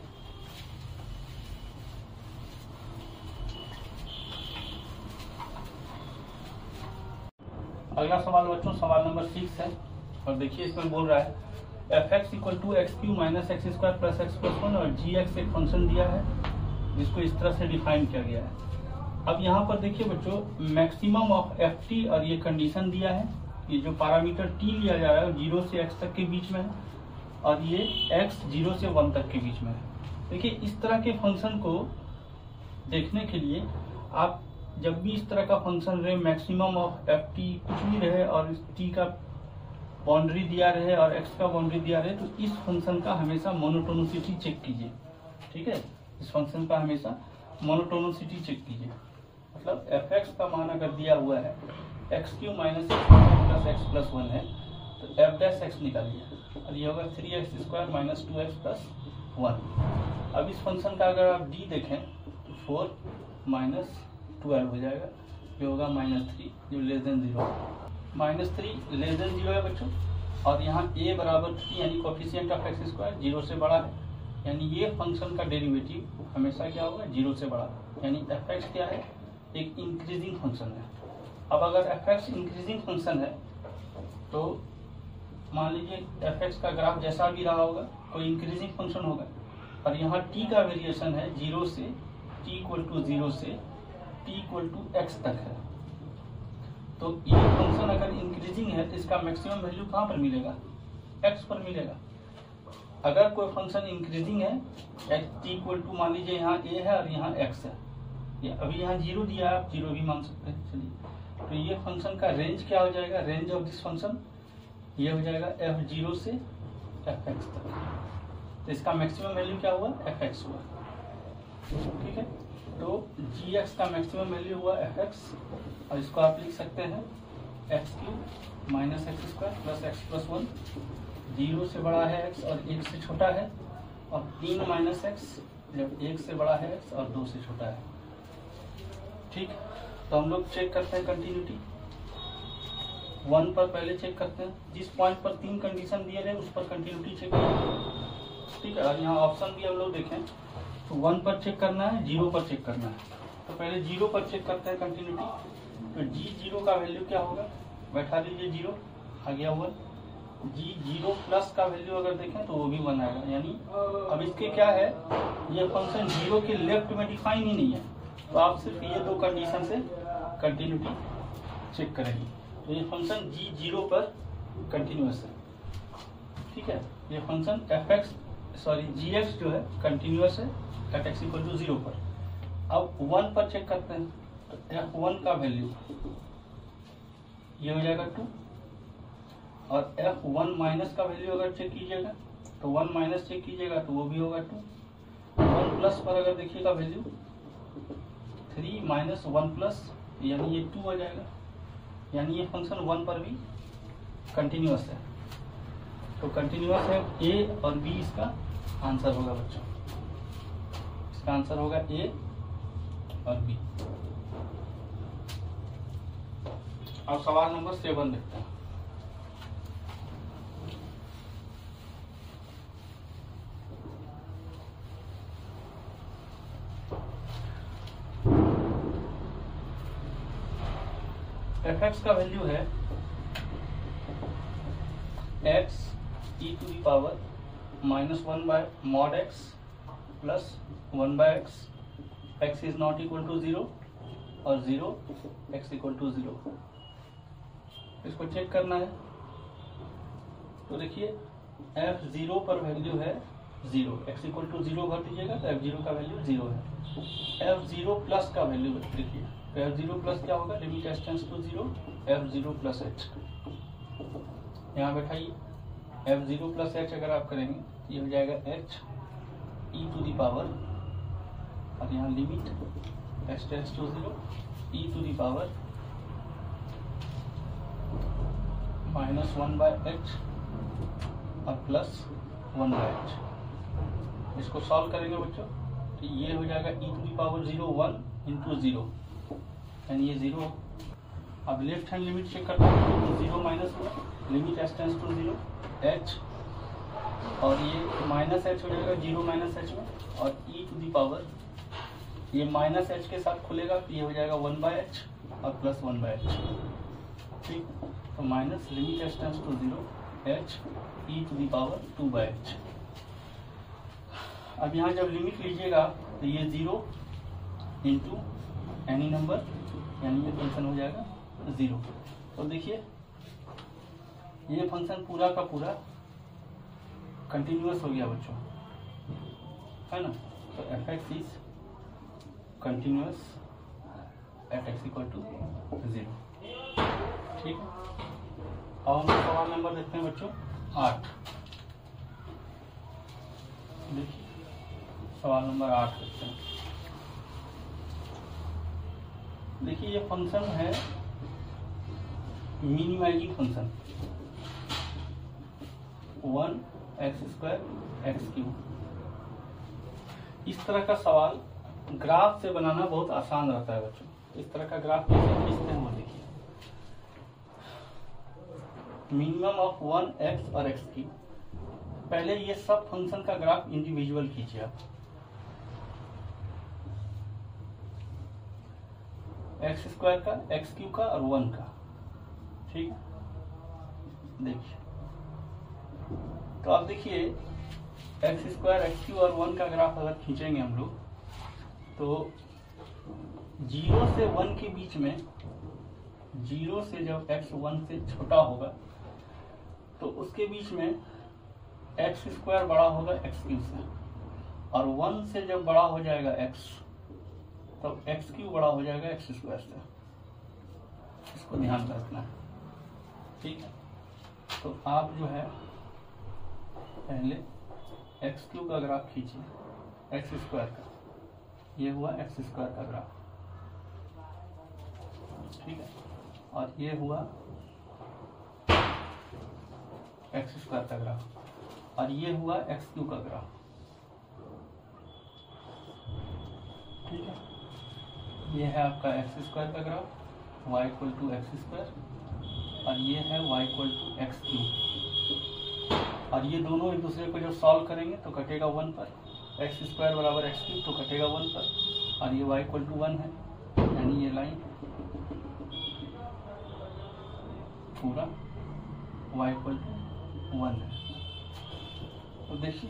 [SPEAKER 1] अगला सवाल बच्चों सवाल नंबर सिक्स है, और देखिए इसमें बोल रहा है f x equal to x cube minus x square plus x plus one और जी एक्स एक फंक्शन दिया है जिसको इस तरह से डिफाइन किया गया है। अब यहाँ पर देखिए बच्चों, मैक्सिमम ऑफ एफ टी और ये कंडीशन दिया है, ये जो पैरामीटर टी लिया जा रहा है जीरो से एक्स तक के बीच में है और ये एक्स जीरो से वन तक के बीच में है। देखिए इस तरह के फंक्शन को देखने के लिए आप जब भी इस तरह का फंक्शन रहे, मैक्सिमम ऑफ एफ टी कुछ भी रहे और इस टी का बाउंड्री दिया रहे और एक्स का बाउंड्री दिया रहे, तो इस फंक्शन का हमेशा मोनोटोनिसिटी चेक कीजिए, ठीक है। इस फंक्शन का हमेशा मोनोटोनिसिटी चेक कीजिए, मतलब एफ एक्स का मान अगर दिया हुआ है x cube minus x plus x plus one है तो एफ डैश एक्स निकालिए और ये होगा three x square minus two x plus one. अब इस फंक्शन का अगर आप डी देखें तो फोर माइनस ट्वेल्व हो जाएगा, जो होगा माइनस थ्री, जो less than zero, minus three less than zero है बच्चों। और यहाँ ए बराबर थ्री यानी coefficient of x square zero से बड़ा है, यानी ये फंक्शन का डेरिवेटिव हमेशा क्या होगा, जीरो से बड़ा, यानी एफ एक्स क्या है, एक इंक्रीजिंग फंक्शन है। अब अगर एफ एक्स इंक्रीजिंग फंक्शन है तो मान लीजिए एफ एक्स का ग्राफ जैसा भी रहा होगा कोई इंक्रीजिंग फंक्शन होगा, और यहाँ टी का वेरिएशन है जीरो से टी इक्वल टू जीरो से टी इक्वल टू एक्स तक है। तो ये फंक्शन अगर इंक्रीजिंग है तो इसका मैक्सिमम वैल्यू कहाँ पर मिलेगा, एक्स पर मिलेगा। अगर कोई फंक्शन इंक्रीजिंग है, एक्स टी इक्वल टू मान लीजिए यहाँ ए है और यहाँ एक्स है, ये अभी यहाँ जीरो दिया है, आप जीरो भी मान सकते हैं। चलिए, तो ये फंक्शन का रेंज क्या हो जाएगा, रेंज ऑफ दिस फंक्शन ये हो जाएगा एफ जीरो से एफ एक्स तक। तो इसका मैक्सिमम वैल्यू क्या हुआ, एफ एक्स हुआ, ठीक है। तो जी एक्स का मैक्सिमम वैल्यू हुआ एफ एक्स, और इसको आप लिख सकते हैं x cube minus x square plus x plus one, zero से बड़ा है एक्स और एक से छोटा है, और तीन माइनस एक्स जब एक से बड़ा है एक्स और दो से छोटा है। ठीक, तो हम लोग चेक करते हैं कंटिन्यूटी। वन पर पहले चेक करते हैं, जिस पॉइंट पर तीन कंडीशन दिए गए उस पर कंटिन्यूटी चेक करें। ठीक है, और यहाँ ऑप्शन भी हम लोग देखें तो वन पर चेक करना है, जीरो पर चेक करना है। तो पहले जीरो पर चेक करते हैं कंटिन्यूटी। तो जी जीरो का वैल्यू क्या होगा, बैठा दीजिए जीरो, आ गया वन। जी जीरो प्लस का वैल्यू अगर देखें तो वो भी वन आएगा। यानी अब इसके क्या है, ये फंक्शन जीरो के लेफ्ट में डिफाइन ही नहीं है, तो आप सिर्फ ये दो कंडीशन से कंटिन्यूटी चेक करेंगे। तो ये फंक्शन जी जीरो पर कंटिन्यूअस है। ठीक है, ये function f x sorry g x जो है कंटिन्यूअस है at x equal to zero पर। अब वन पर चेक करते हैं, तो एफ वन का वैल्यू ये हो जाएगा टू, और एफ वन माइनस का वैल्यू अगर चेक कीजिएगा तो वन माइनस चेक कीजिएगा तो वो भी होगा टू। वन प्लस पर अगर देखिएगा value three minus one plus, यानी ये टू आ जाएगा। यानी ये फंक्शन वन पर भी कंटिन्यूअस है। तो कंटिन्यूअस है ए और बी, इसका आंसर होगा बच्चों। इसका आंसर होगा ए और बी। अब सवाल नंबर सेवन देखते हैं। एफ एक्स का वैल्यू है x e to the power minus one by mod x plus one by x, x is not equal to zero और zero x equal to zero. इसको check करना है। तो देखिए एफ जीरो पर value है zero, x equal to zero भर दीजिएगा तो एफ जीरो का वैल्यू जीरो है। एफ जीरो प्लस का वैल्यू देखिए, तो एफ जीरो प्लस क्या होगा, limit h tends to zero, f zero plus h. यहाँ बैठाइए, एफ जीरो प्लस एच अगर आप करेंगे ये हो जाएगा h e to the power, और यहाँ limit h tends to zero, e to the power minus one by h और प्लस वन बाय एच। इसको सॉल्व करेंगे बच्चों तो ये हो जाएगा e to the power zero one into zero, यानी ये जीरो। अब लेफ्ट हैंड लिमिट चेक करते हैं तो जीरो माइनस हुआ, limit h tends to zero, h और ये माइनस एच हो जाएगा जीरो माइनस एच में, और ई टू दी पावर ये माइनस एच के साथ खुलेगा तो ये हो जाएगा वन बाय एच और प्लस वन बाय एच। ठीक, तो minus limit h tends to zero, h e to the power two by h. अब यहाँ जब लिमिट लीजिएगा तो ये जीरो इंटू एनी नंबर, यानी ये फंक्शन हो जाएगा जीरो। तो देखिए ये फंक्शन पूरा का पूरा कंटिन्यूअस हो गया बच्चों, है ना। तो f x is continuous at x equal to zero. ठीक है, और हम सवाल नंबर देखते हैं बच्चों आठ। देखिए सवाल नंबर आठ देखते हैं। देखिए ये फंक्शन है minimizing function, one x square x cube. इस तरह का सवाल ग्राफ से बनाना बहुत आसान रहता है बच्चों। इस तरह का ग्राफ कैसे खींचते हैं वो देखिए। मिनिमम ऑफ वन एक्स और एक्स क्यूब। पहले ये सब फंक्शन का ग्राफ इंडिविजुअल खींचिए आप। एक्स स्क्वायर का, एक्स क्यूब का और वन का। ठीक है, देखिए तो आप देखिए एक्स स्क्वायर, एक्स क्यूब और वन का ग्राफ अगर खींचेंगे हम लोग तो जीरो से वन के बीच में, जीरो से जब एक्स वन से छोटा होगा तो उसके बीच में एक्स स्क्वायर बड़ा होगा एक्स क्यूब से, और वन से जब बड़ा हो जाएगा एक्स तो एक्स क्यूब बड़ा हो जाएगा एक्स स्क्वायर से। इसको ध्यान रखना है। ठीक है, तो आप जो है पहले एक्स क्यूब का ग्राफ खींचिए, एक्स स्क्वायर का। ये हुआ एक्स स्क्वायर का ग्राफ। ठीक है, और ये हुआ एक्स स्क्वायर का ग्राफ, और ये हुआ एक्स क्यूब का ग्राफ। ठीक है, ये है आपका एक्स स्क्वायर का graph, y equal to x square, और ये है y equal to x cube, और ये दोनों एक दूसरे को जब सॉल्व करेंगे तो कटेगा वन पर, एक्स स्क्वायर बराबर एक्स क्यूब तो कटेगा वन पर, और ये वाई इक्वल टू वन है, यानी ये लाइन पूरा वाई इक्वल टू वन है। तो देखिए,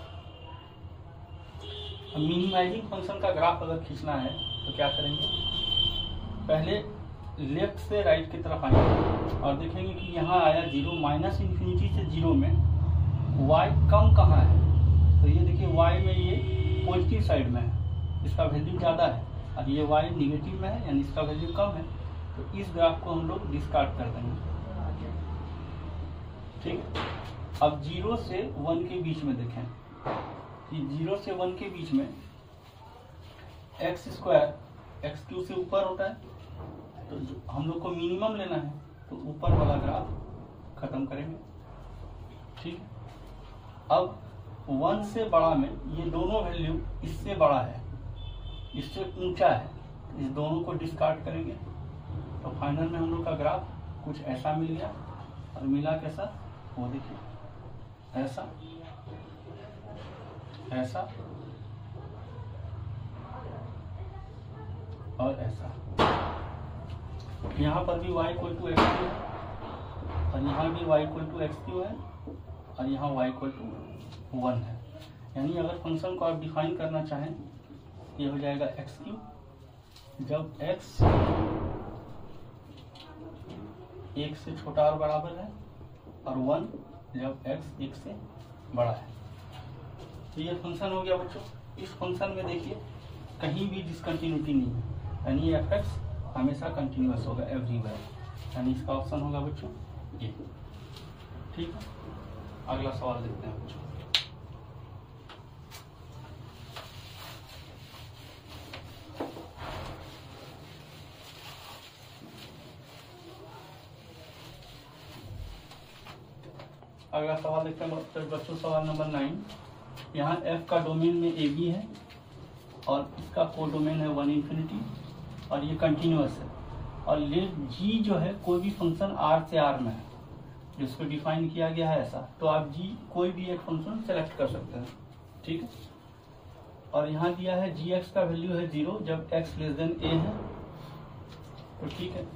[SPEAKER 1] मिनिमाइजिंग फंक्शन का ग्राफ अगर खींचना है तो क्या करेंगे, पहले लेफ्ट से राइट की तरफ आएंगे और देखेंगे कि यहाँ आया जीरो, माइनस इन्फिनिटी से जीरो में y कम कहाँ है, तो ये देखिए y में ये पॉजिटिव साइड में है, इसका वैल्यू ज़्यादा है, और ये y निगेटिव में है यानी इसका वैल्यू कम है, तो इस ग्राफ को हम लोग डिस्कार्ड कर देंगे। ठीक, अब जीरो से वन के बीच में देखें कि जीरो से वन के बीच में एक्स स्क्वायर एक्स क्यू से ऊपर होता है, तो हम लोग को मिनिमम लेना है तो ऊपर वाला ग्राफ खत्म करेंगे। ठीक, अब वन से बड़ा में ये दोनों वैल्यू इससे बड़ा है, इससे ऊंचा है, इस दोनों को डिस्कार्ड करेंगे तो फाइनल में हम लोग का ग्राफ कुछ ऐसा मिल गया। और मिला कैसा, वो देखिए, ऐसा ऐसा और ऐसा। यहाँ पर भी y equal to x cube है, और यहाँ भी y equal to x cube है, और यहाँ y इक्वल टू वन है। यानी अगर फंक्शन को आप डिफाइन करना चाहें, ये हो जाएगा एक्स क्यू जब x एक से छोटा और बराबर है, और वन जब x एक से बड़ा है। तो ये फंक्शन हो गया बच्चों। इस फंक्शन में देखिए कहीं भी डिसकंटिन्यूटी नहीं है, यानी एफ एक्स हमेशा कंटिन्यूअस होगा एवरीवेयर, यानी इसका ऑप्शन होगा बच्चों ये। ठीक है, अगला सवाल देखते हैं बच्चों। अगला सवाल देखते हैं बच्चों, सवाल नंबर नाइन। यहाँ f का डोमेन में ए बी है और इसका को डोमेन है वन इन्फिनिटी, और ये कंटिन्यूअस है, और ले g जो है कोई भी फंक्शन r से r में है जिसको डिफाइन किया गया है ऐसा, तो आप g कोई भी एक फंक्शन सेलेक्ट कर सकते हैं। ठीक है, और यहाँ दिया है gx का वैल्यू है जीरो जब x लेस देन a है, तो ठीक है,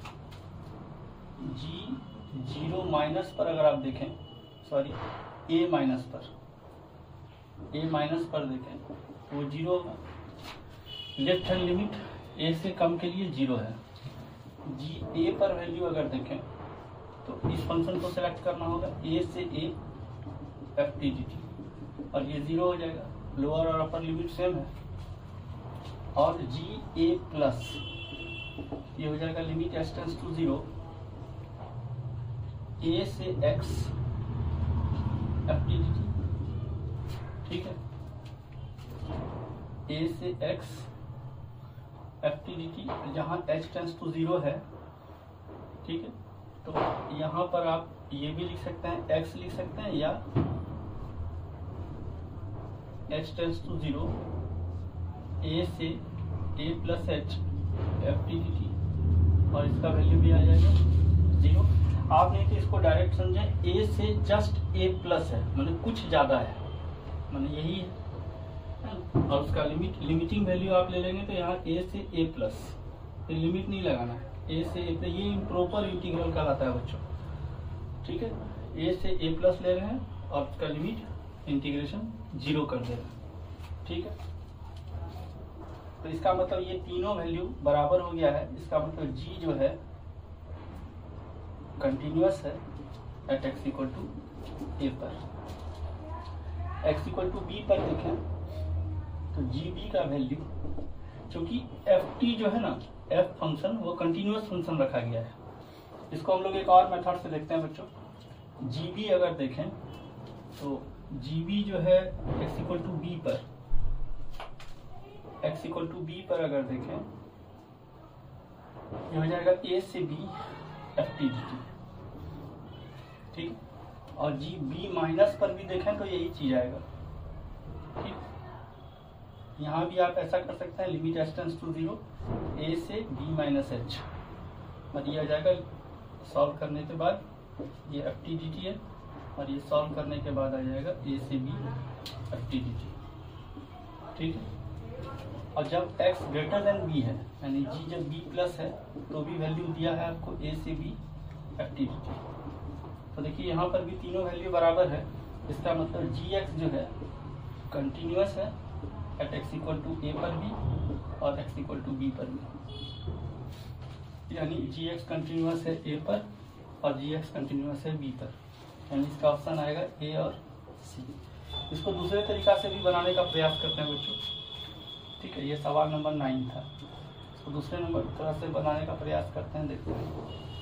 [SPEAKER 1] g जीरो माइनस पर अगर आप देखें, सॉरी a माइनस पर, a माइनस पर देखें वो zero, left hand limit a से कम के लिए जीरो है। जी a पर वैल्यू अगर देखें तो इस फंक्शन को सेलेक्ट करना होगा a से a f t d t, और ये जीरो हो जाएगा, लोअर और अपर लिमिट सेम है। और जी a प्लस ये हो जाएगा limit s tends to zero, a से x f t d t. ठीक है, a से x f t d t, जहाँ h टेंस टू जीरो है। ठीक है, तो यहाँ पर आप ये भी लिख सकते हैं, x लिख सकते हैं, या h tends to zero a से a plus h f t d t, और इसका वैल्यू भी आ जाएगा जीरो। आप नहीं तो इसको डायरेक्ट समझें, a से जस्ट a प्लस है, मतलब कुछ ज्यादा है, मतलब यही है, और उसका लिमिट लिमिटिंग वैल्यू आप ले लेंगे तो यहाँ a से a प्लस, तो लिमिट नहीं लगाना है, a से a प्लस, ये इम्प्रॉपर इंटीग्रल कहलाता है बच्चों। ठीक है, a से a प्लस ले रहे हैं और उसका लिमिट इंटीग्रेशन जीरो कर दे रहे हैं। ठीक है, तो इसका मतलब ये तीनों वैल्यू बराबर हो गया है, इसका मतलब g जो है कंटिन्यूअस है at x equal to a पर। x इक्वल टू b पर देखें तो जी बी का वैल्यू, क्योंकि एफ टी जो है ना, f फंक्शन वो कंटिन्यूअस फंक्शन रखा गया है। इसको हम लोग एक और मेथड से देखते हैं बच्चों। जी बी अगर देखें तो जी बी जो है x इक्वल टू बी पर, x इक्वल टू बी पर अगर देखें ये हो जाएगा a से b f t d t. ठीक, और जी बी माइनस पर भी देखें तो यही चीज आएगा। ठीक, यहाँ भी आप ऐसा कर सकते हैं, limit h tends to zero a से बी माइनस एच, और ये आ जाएगा सॉल्व करने के बाद ये एफ टी डी टी है, और ये सॉल्व करने के बाद आ जाएगा ए से b f t d t, ठीक है। और जब x ग्रेटर देन b है, यानी g जब b प्लस है तो भी वैल्यू दिया है आपको a से b f t d t. तो देखिए यहाँ पर भी तीनों वैल्यू बराबर है, इसका मतलब gx जो है कंटिन्यूअस है at x equal to a पर भी और x इक्वल टू b पर भी, यानी gx कंटिन्यूअस है a पर और gx कंटिन्यूअस है b पर, यानी इसका ऑप्शन आएगा a और c। इसको दूसरे तरीका से भी बनाने का प्रयास करते हैं बच्चों, ठीक है। ये सवाल नंबर नाइन था, इसको दूसरे नंबर तरह से बनाने का प्रयास करते हैं, देखते हैं।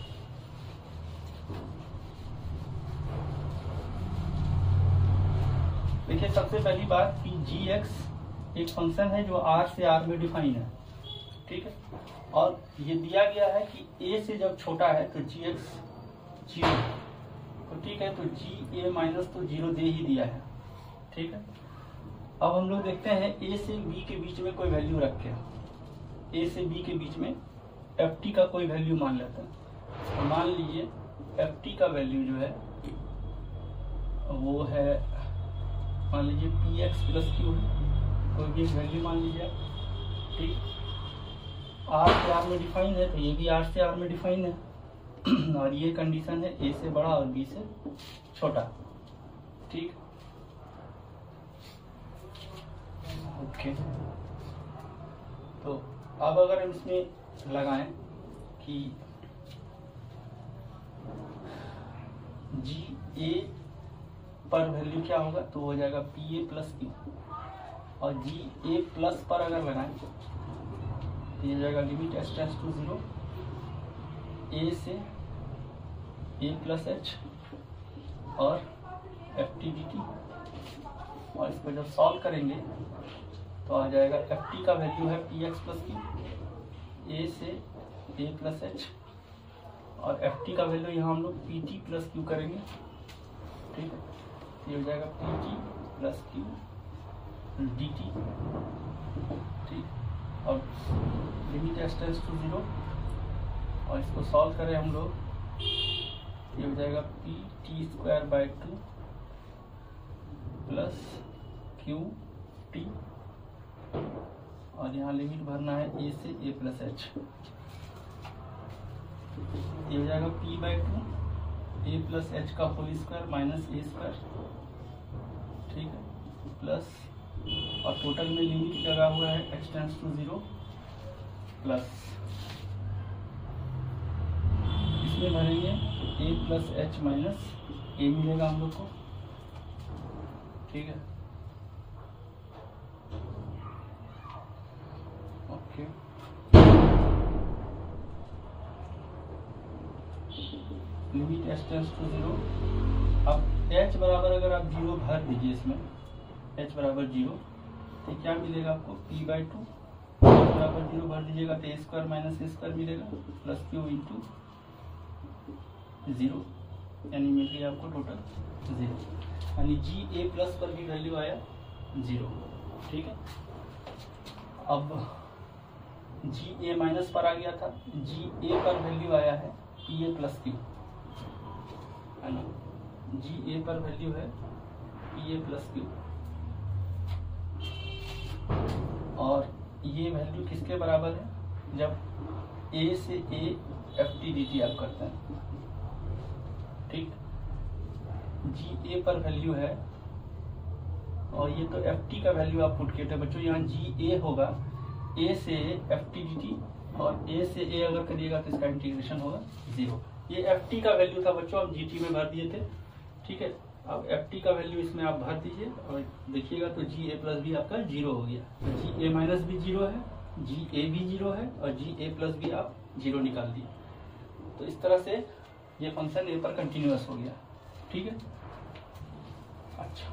[SPEAKER 1] देखिए सबसे पहली बात कि जी एक्स एक फंक्शन है जो आर से आर में डिफाइन है, ठीक है। और ये दिया गया है कि ए से जब छोटा है तो जी एक्स जीरो, तो ठीक है, तो जी ए माइनस तो जीरो दे ही दिया है, ठीक है। अब हम लोग देखते हैं ए से बी के बीच में कोई वैल्यू रखे, ए से बी के बीच में एफ टी का कोई वैल्यू मान लेते हैं। तो मान लीजिए एफ टी का वैल्यू जो है वो है, मान लीजिए पी एक्स प्लस क्यू है, कोई भी एक वैल्यू मान लीजिए, ठीक। आर से आर में डिफाइन है तो ये भी आर से आर में डिफाइन है, और ये कंडीशन है ए से बड़ा और बी से छोटा, ठीक। ओके, तो अब अगर हम इसमें लगाएं कि जी ए पर वैल्यू क्या होगा, तो हो जाएगा पी ए प्लस क्यू, और जी ए प्लस पर अगर लगाएं तो ये हो जाएगा limit h tends to zero a से ए प्लस एच और एफ टी डी टी, और इसको जब सॉल्व करेंगे तो आ जाएगा एफ टी का वैल्यू है p x plus q, a से ए प्लस एच, और एफ टी का वैल्यू यहाँ हम लोग पी टी प्लस क्यू करेंगे, ठीक है। ये हो जाएगा p t plus q d t, ठीक। और limit h tends to zero, और इसको सॉल्व करें हम लोग, ये हो जाएगा p t square by two plus q t, और यहाँ लिमिट भरना है ए से ए प्लस एच, ये हो जाएगा p by two a plus h का whole square minus a square, ठीक है, प्लस, और टोटल में लिमिट लगा हुआ है x tends to zero, plus इसमें भरेंगे a plus h minus a मिलेगा हम लोग को, ठीक है। Okay, limit h tends to zero. अब h बराबर अगर आप जीरो भर दीजिए इसमें, h बराबर जीरो, तो क्या मिलेगा आपको p बाई टू, बराबर जीरो भर दीजिएगा तो a square minus a square मिलेगा प्लस क्यू इंटू जीरो, यानी मिल गया आपको टोटल जीरो, यानी जी ए प्लस पर भी वैल्यू आया जीरो, ठीक है। अब जी ए माइनस पर आ गया था, जी ए पर वैल्यू आया है पी ए प्लस क्यू, है ना, जी ए पर वैल्यू है पी ए प्लस क्यू, और ये वैल्यू किसके बराबर है, जब ए से a f t d t आप करते हैं, ठीक। जी ए पर वैल्यू है, और ये तो एफ टी का वैल्यू आप पुट किए थे बच्चों, यहाँ जी ए होगा ए से एफ टी डी टी, और ए से ए अगर करिएगा तो इसका इंटीग्रेशन होगा जीरो। ये एफ टी का वैल्यू था बच्चों, आप जी टी में भर दिए थे, ठीक है। अब एफ टी का वैल्यू इसमें आप भर दीजिए और देखिएगा तो जी ए प्लस भी आपका जीरो हो गया, तो जी ए माइनस भी जीरो है, जी ए भी जीरो है, और जी ए प्लस भी आप जीरो निकाल दिए। तो इस तरह से ये फंक्शन ए पर कंटिन्यूअस हो गया, ठीक है। अच्छा,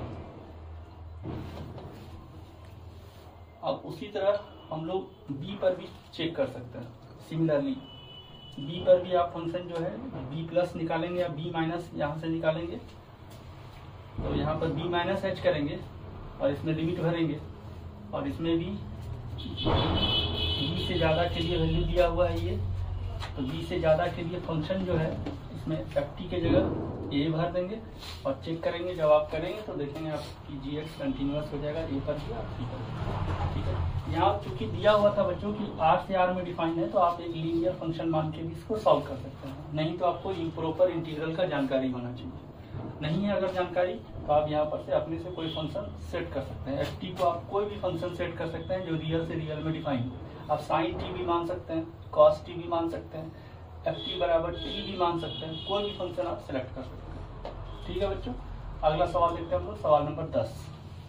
[SPEAKER 1] अब उसी तरह हम लोग बी पर भी चेक कर सकते हैं। सिमिलरली बी पर भी आप फंक्शन जो है बी प्लस निकालेंगे या बी माइनस यहाँ से निकालेंगे, तो यहाँ पर बी माइनस एच करेंगे और इसमें लिमिट भरेंगे, और इसमें भी बी से ज़्यादा के लिए वैल्यू दिया हुआ है ये, तो बी से ज़्यादा के लिए फंक्शन जो है इसमें एफ टी के जगह ए भर देंगे और चेक करेंगे। जब आप करेंगे तो देखेंगे आपकी जी एक्स कंटिन्यूस हो जाएगा ए पर भी और सी पर। ठीक है, यहाँ चूंकि दिया हुआ था बच्चों कि आर से आर में डिफाइन है, तो आप एक लीनियर फंक्शन मान के भी इसको सॉल्व कर सकते हैं। नहीं तो आपको इम्प्रॉपर इंटीग्रल का जानकारी होना चाहिए। नहीं है अगर जानकारी तो आप यहाँ पर से अपने से कोई फंक्शन सेट कर सकते हैं। एफ टी को आप कोई भी फंक्शन सेट कर सकते हैं जो रियल से रियल में डिफाइन हो। आप साइन टी भी मान सकते हैं, कॉस टी भी मान सकते हैं, एफ टी बराबर टी भी मान सकते हैं, कोई भी फंक्शन आप सेलेक्ट कर सकते हैं। ठीक है बच्चों, अगला सवाल देखते हैं हम लोग, सवाल नंबर दस।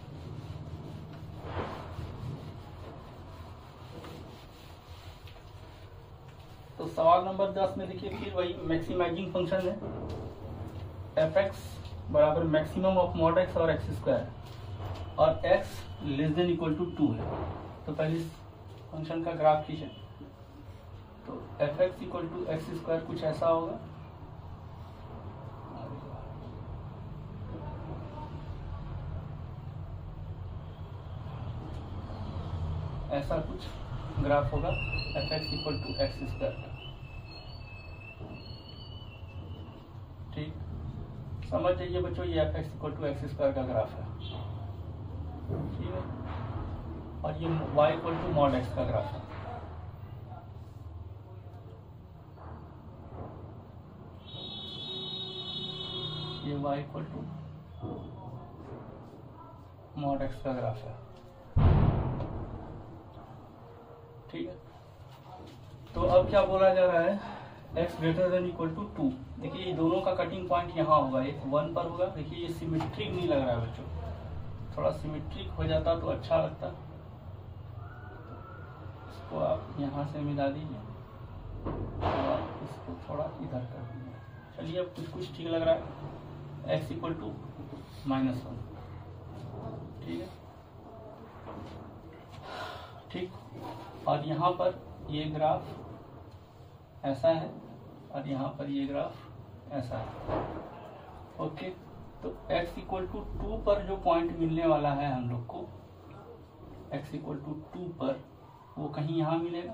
[SPEAKER 1] तो सवाल नंबर दस में देखिए फिर वही मैक्सिमाइजिंग फंक्शन है, एफ एक्स बराबर मैक्सिमम ऑफ मॉड एक्स और एक्स स्क्वायर और x less than equal to two है। तो पहले इस फंक्शन का ग्राफ खींचे, तो f x equal to x square कुछ ऐसा होगा। ऐसा कुछ ग्राफ होगा f x equal to x square. ठीक, समझ जाइए बच्चों, ये f x equal to x square का ग्राफ है। ठीक है, और ये y equal to mod x का ग्राफ है। ये y equal to mod x का ग्राफ है। ठीक है, तो अब क्या बोला जा रहा है, x greater than equal to two. देखिए ये दोनों का कटिंग पॉइंट यहाँ होगा, एक वन पर होगा। देखिए ये सिमेट्रिक नहीं लग रहा है बच्चों, थोड़ा सिमेट्रिक हो जाता तो अच्छा लगता। इसको आप यहाँ से मिला दीजिए और इसको थोड़ा इधर कर दीजिए। चलिए अब कुछ कुछ ठीक लग रहा है, x equal to minus one. ठीक है, ठीक, और यहाँ पर ये ग्राफ ऐसा है और यहाँ पर ये ग्राफ ऐसा है। ओके, तो x इक्वल टू टू पर जो पॉइंट मिलने वाला है हम लोग को, x इक्वल टू टू पर वो कहीं यहाँ मिलेगा,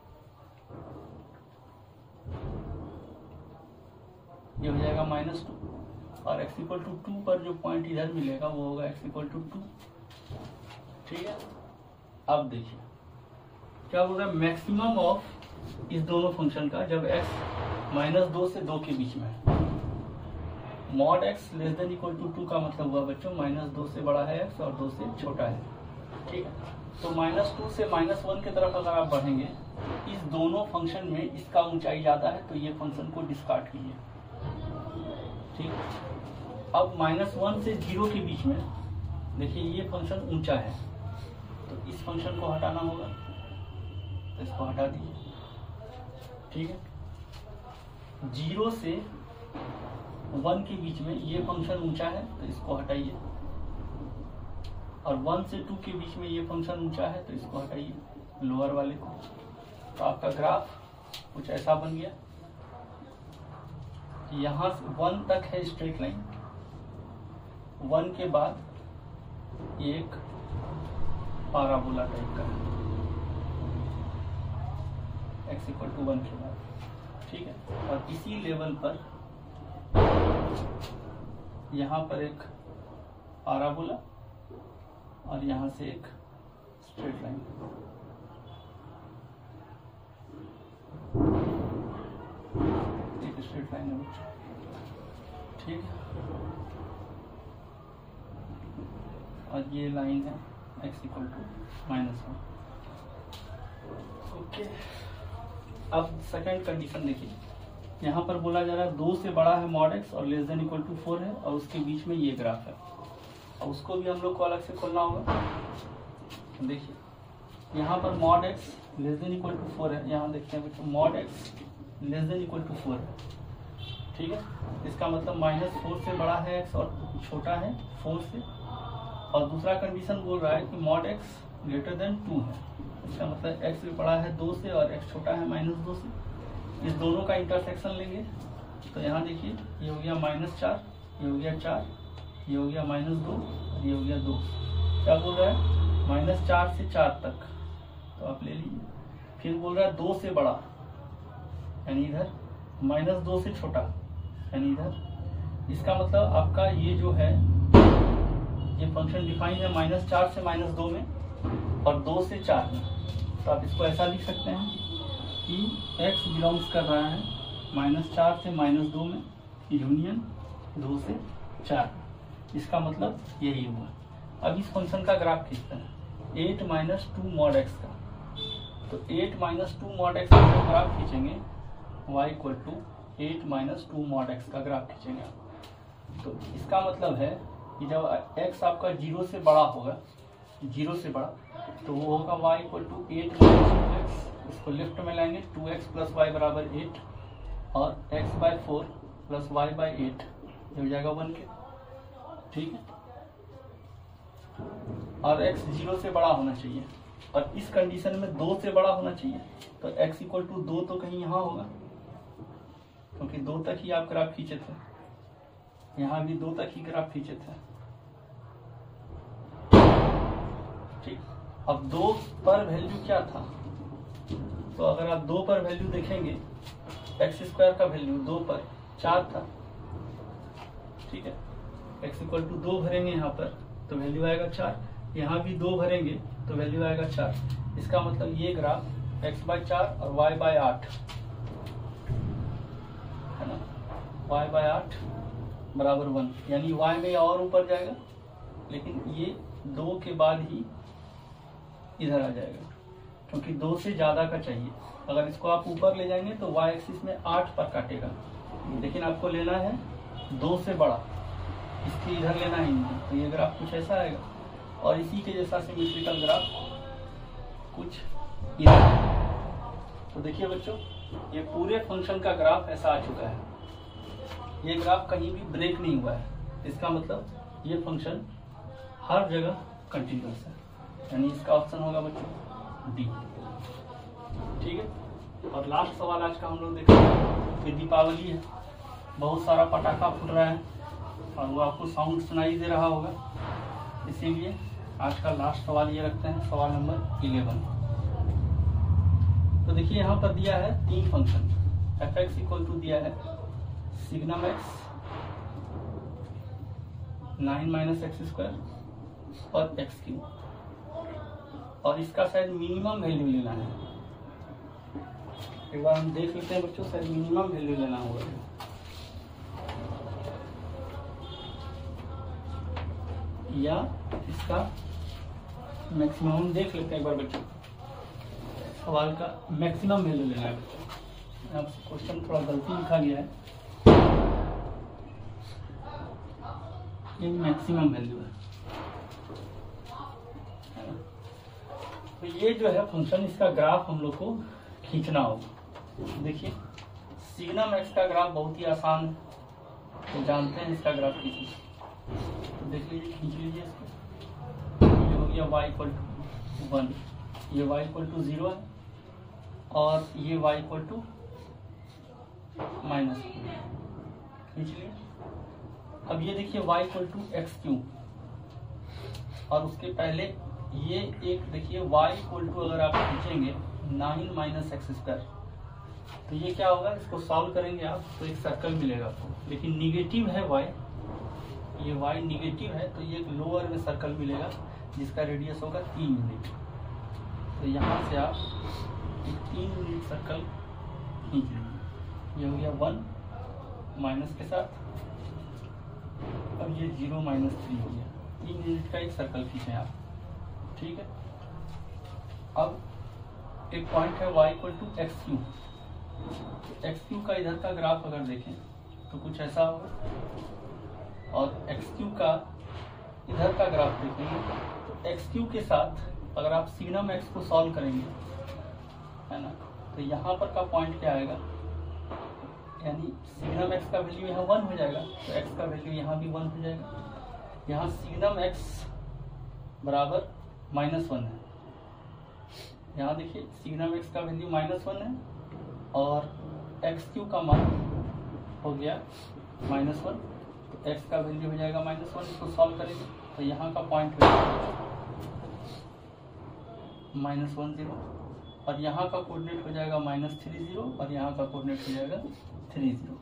[SPEAKER 1] ये हो जाएगा माइनस टू। और x इक्वल टू टू पर जो पॉइंट इधर मिलेगा वो होगा x इक्वल टू टू। ठीक है, अब देखिए क्या बोल रहा है, मैक्सिमम ऑफ इस दोनों फंक्शन का जब x माइनस दो से दो के बीच में है। Mod x less than equal to two का मतलब हुआ बच्चों माइनस दो से बड़ा है x और दो से छोटा है। ठीक है, तो माइनस टू से माइनस वन की तरफ अगर आप बढ़ेंगे, इस दोनों फंक्शन में इसका ऊंचाई ज्यादा है तो ये फंक्शन को डिस्कार्ड कीजिए। ठीक, अब माइनस वन से जीरो के बीच में देखिए ये फंक्शन ऊंचा है, तो इस फंक्शन को हटाना होगा, तो इसको हटा दीजिए। ठीक है, जीरो से वन के बीच में ये फंक्शन ऊंचा है तो इसको हटाइए, और वन से टू के बीच में ये फंक्शन ऊंचा है तो इसको हटाइए लोअर वाले को। तो आपका ग्राफ कुछ ऐसा बन गया कि यहाँ से वन तक है स्ट्रेट लाइन, वन के बाद एक पाराबोला टाइप का है x इक्वल टू वन के बाद। ठीक है, और इसी लेवल पर यहाँ पर एक पाराबोला और यहाँ से एक स्ट्रेट लाइन। एक स्ट्रेट लाइन है बच्चों। ठीक है, और ये लाइन है x equal to minus one. Okay, अब सेकंड कंडीशन देखिए, यहाँ पर बोला जा रहा है दो से बड़ा है मॉड एक्स और less than equal to four है और उसके बीच में ये ग्राफ है, और उसको भी हम लोग को अलग से खोलना होगा। देखिए यहाँ पर mod x less than equal to four है, यहाँ देखते हैं बच्चों mod x less than equal to four है। ठीक है, इसका मतलब माइनस फोर से बड़ा है एक्स और छोटा है फोर से। और दूसरा कंडीशन बोल रहा है कि mod x greater than two है, इसका मतलब x भी बड़ा है दो से और x छोटा है माइनस दो से। इस दोनों का इंटरसेक्शन लेंगे तो यहाँ देखिए ये हो गया माइनस चार, ये हो गया चार, ये हो गया माइनस दो, ये हो गया दो। क्या बोल रहा है, माइनस चार से चार तक, तो आप ले लीजिए। फिर बोल रहा है दो से बड़ा, यानी इधर माइनस दो से छोटा, यानी इधर। इसका मतलब आपका ये जो है, ये फंक्शन डिफाइन है माइनस चार से माइनस दो में और दो से चार में। तो आप इसको ऐसा लिख सकते हैं कि x बिलोंग्स कर रहा है माइनस चार से माइनस दो में यूनियन दो से चार। इसका मतलब यही हुआ। अब इस फंक्शन का ग्राफ खींचते हैं, eight minus two mod x का। तो eight minus two mod x का ग्राफ खींचेंगे, y equal to eight minus two mod x का ग्राफ खींचेंगे। तो इसका मतलब है कि जब x आपका जीरो से बड़ा होगा, जीरो से बड़ा, तो वो होगा y equal to eight minus two x. इसको लेफ्ट में लाएंगे, टू एक्स प्लस वाई बराबर एट और x by four plus y by eight, ये हो जाएगा वन के। ठीक है, और x जीरो से बड़ा होना चाहिए और इस कंडीशन में दो से बड़ा होना चाहिए। तो x इक्वल टू दो तो कहीं यहाँ होगा, क्योंकि दो तक ही आप ग्राफ खींचे थे, यहाँ भी दो तक ही ग्राफ खींचे थे। ठीक, अब दो पर वैल्यू क्या था, तो अगर आप दो पर वैल्यू देखेंगे, एक्स स्क्वायर का वैल्यू दो पर चार था। ठीक है, x इक्वल टू दो भरेंगे यहाँ पर तो वैल्यू आएगा चार, यहाँ भी दो भरेंगे तो वैल्यू आएगा चार। इसका मतलब ये ग्राफ x बाय चार और y बाय आठ है ना, y बाय आठ बराबर वन, यानी y में और ऊपर जाएगा, लेकिन ये दो के बाद ही इधर आ जाएगा, क्योंकि दो से ज्यादा का चाहिए। अगर इसको आप ऊपर ले जाएंगे तो y एक्सिस में आठ पर काटेगा, लेकिन आपको लेना है दो से बड़ा, इसके इधर लेना ही नहीं। तो ये ग्राफ कुछ ऐसा आएगा, और इसी के जैसा सिमेट्रिकल ग्राफ कुछ इधर। तो देखिए बच्चों, ये पूरे फंक्शन का ग्राफ ऐसा आ चुका है। ये ग्राफ कहीं भी ब्रेक नहीं हुआ है, इसका मतलब ये फंक्शन हर जगह कंटिन्यूअस है, यानी इसका ऑप्शन होगा बच्चों डी। ठीक है, और लास्ट सवाल आज का हम लोग देखेंगे। ये दीपावली है, बहुत सारा पटाखा फूट रहा है और वो आपको साउंड सुनाई दे रहा होगा, इसीलिए आज का लास्ट सवाल ये रखते हैं, सवाल नंबर इलेवन। तो देखिए यहाँ पर दिया है तीन function, f x equal to दिया है signum x nine minus x square और एक्स क्यू, और इसका शायद मिनिमम वैल्यू लेना है। एक बार हम देख लेते हैं बच्चों, शायद मिनिमम वैल्यू लेना होगा, या इसका मैक्सिमम। हम देख लेते हैं एक बार बच्चों, सवाल का मैक्सिमम वैल्यू लेना है बच्चों। अब क्वेश्चन थोड़ा गलती लिखा गया है, ये मैक्सिमम वैल्यू है, है ना। तो ये जो है फंक्शन, इसका ग्राफ हम लोग को खींचना होगा। देखिए सिग्नम एक्स का ग्राफ बहुत ही आसान है, तो जानते हैं इसका ग्राफ खींचना। तो देख लीजिए, खींच लीजिए इसको। ये हो गया y इक्वल टू वन, ये y इक्वल टू जीरो है, और ये y इक्वल टू माइनस खींच लिए। अब ये देखिए y equal to x cube, और उसके पहले ये एक देखिए y इक्वल टू अगर आप खींचेंगे नाइन माइनस एक्स स्क्वायर, तो ये क्या होगा, इसको सॉल्व करेंगे आप तो एक सर्कल मिलेगा आपको, लेकिन निगेटिव है y, ये y निगेटिव है, तो ये एक लोअर में सर्कल मिलेगा जिसका रेडियस होगा तीन यूनिट। तो यहाँ से आप एक तीन यूनिट सर्कल खींच लीजिए। ये हो गया वन माइनस के साथ, अब ये जीरो माइनस थ्री हो गया, तीन यूनिट का एक सर्कल खींचे आप। ठीक है, अब एक पॉइंट है y equal to x cube. X cube का इधर का ग्राफ अगर देखें तो कुछ ऐसा होगा, और एक्स क्यू का इधर का ग्राफ देखेंगे तो एक्स क्यू के साथ अगर आप सिग्नम एक्स को सॉल्व करेंगे, है ना, तो यहाँ पर का पॉइंट क्या आएगा, यानी सिग्नम एक्स का वैल्यू यहाँ वन हो जाएगा, तो एक्स का वैल्यू यहाँ भी वन हो जाएगा। यहाँ सिग्नम एक्स बराबर माइनस वन है, यहाँ देखिए सिग्नम एक्स का वैल्यू माइनस वन है, और एक्स क्यू का मान हो गया माइनस वन, तो एक्स का वैल्यू हो जाएगा माइनस वन। इसको सॉल्व करेंगे तो यहाँ का पॉइंट हो जाएगा माइनस वन जीरो, और यहाँ का कोऑर्डिनेट हो जाएगा माइनस थ्री जीरो, और यहाँ का कोऑर्डिनेट हो जाएगा थ्री जीरो।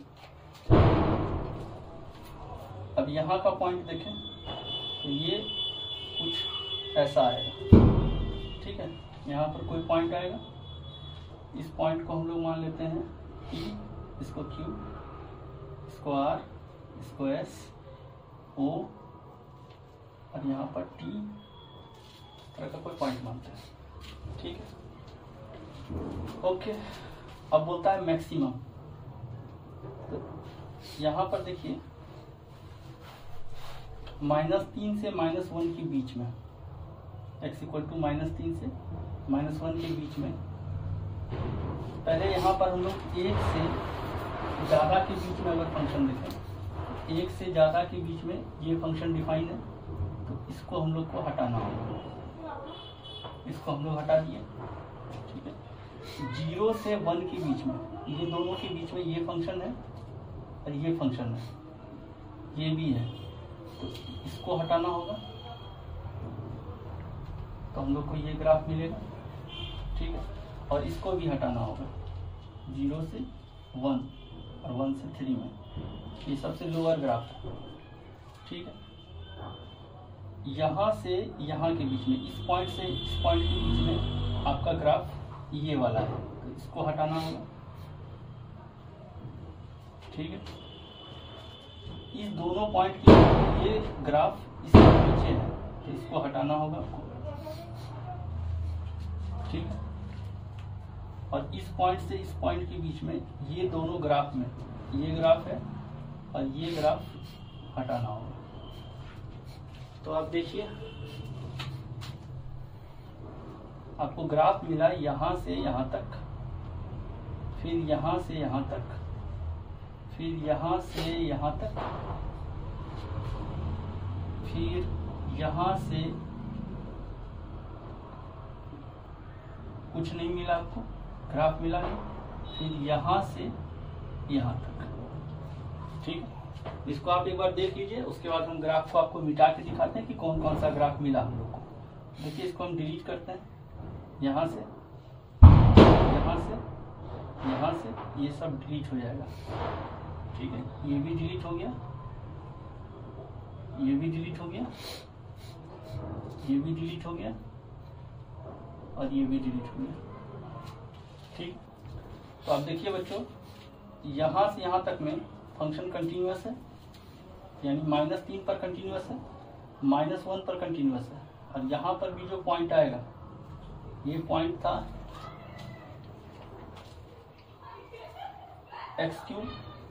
[SPEAKER 1] अब यहाँ का पॉइंट देखें तो ये कुछ ऐसा आएगा, ठीक है। यहाँ पर कोई पॉइंट आएगा, इस पॉइंट को हम लोग मान लेते हैं P, इसको Q, इसको R, इसको S, O, और यहाँ पर T तरह का कोई पॉइंट मानते हैं, ठीक है। ओके, अब बोलता है मैक्सिमम। तो यहाँ पर देखिए माइनस तीन से माइनस वन के बीच में, एक्स इक्वल टू माइनस तीन से माइनस वन के बीच में, पहले यहाँ पर हम लोग एक से ज़्यादा के बीच में अगर फंक्शन देखें, एक से ज़्यादा के बीच में ये फंक्शन डिफाइन है, तो इसको हम लोग को हटाना होगा, इसको हम लोग हटा दिए, ठीक है। जीरो से वन के बीच में, ये दोनों के बीच में ये फंक्शन है और ये फंक्शन है, ये भी है, तो इसको हटाना होगा, तो हम लोग को ये ग्राफ मिलेगा, ठीक है। और इसको भी हटाना होगा, जीरो से वन और वन से थ्री में, ये सबसे लोअर ग्राफ है, ठीक है। यहाँ से यहाँ के बीच में, इस पॉइंट से इस पॉइंट के बीच में आपका ग्राफ ये वाला है, तो इसको हटाना होगा, ठीक है। इस दोनों पॉइंट के ये ग्राफ इसके पीछे है, तो इसको हटाना होगा आपको, ठीक है। और इस पॉइंट से इस पॉइंट के बीच में ये दोनों ग्राफ में, ये ग्राफ है और ये ग्राफ हटाना होगा। तो आप देखिए आपको ग्राफ मिला यहाँ से यहाँ तक, फिर यहाँ से यहाँ तक, फिर यहाँ से यहाँ तक, फिर यहाँ से कुछ नहीं मिला आपको, ग्राफ मिला नहीं, फिर यहाँ से यहाँ तक, ठीक है। इसको आप एक बार देख लीजिए, उसके बाद हम ग्राफ को आपको मिटा के दिखाते हैं कि कौन कौन सा ग्राफ मिला हम लोग को। देखिए इसको हम डिलीट करते हैं, यहाँ से यहाँ से यहाँ से ये सब डिलीट हो जाएगा, ठीक है। ये भी डिलीट हो गया, ये भी डिलीट हो गया, ये भी डिलीट हो गया, और ये भी डिलीट हो गया, ठीक। तो आप देखिए बच्चों, यहाँ से यहाँ तक में फंक्शन कंटिन्यूअस है, यानी माइनस तीन पर कंटिन्यूअस है, माइनस वन पर कंटिन्यूअस है, और यहाँ पर भी जो पॉइंट आएगा, ये पॉइंट था एक्स क्यूब,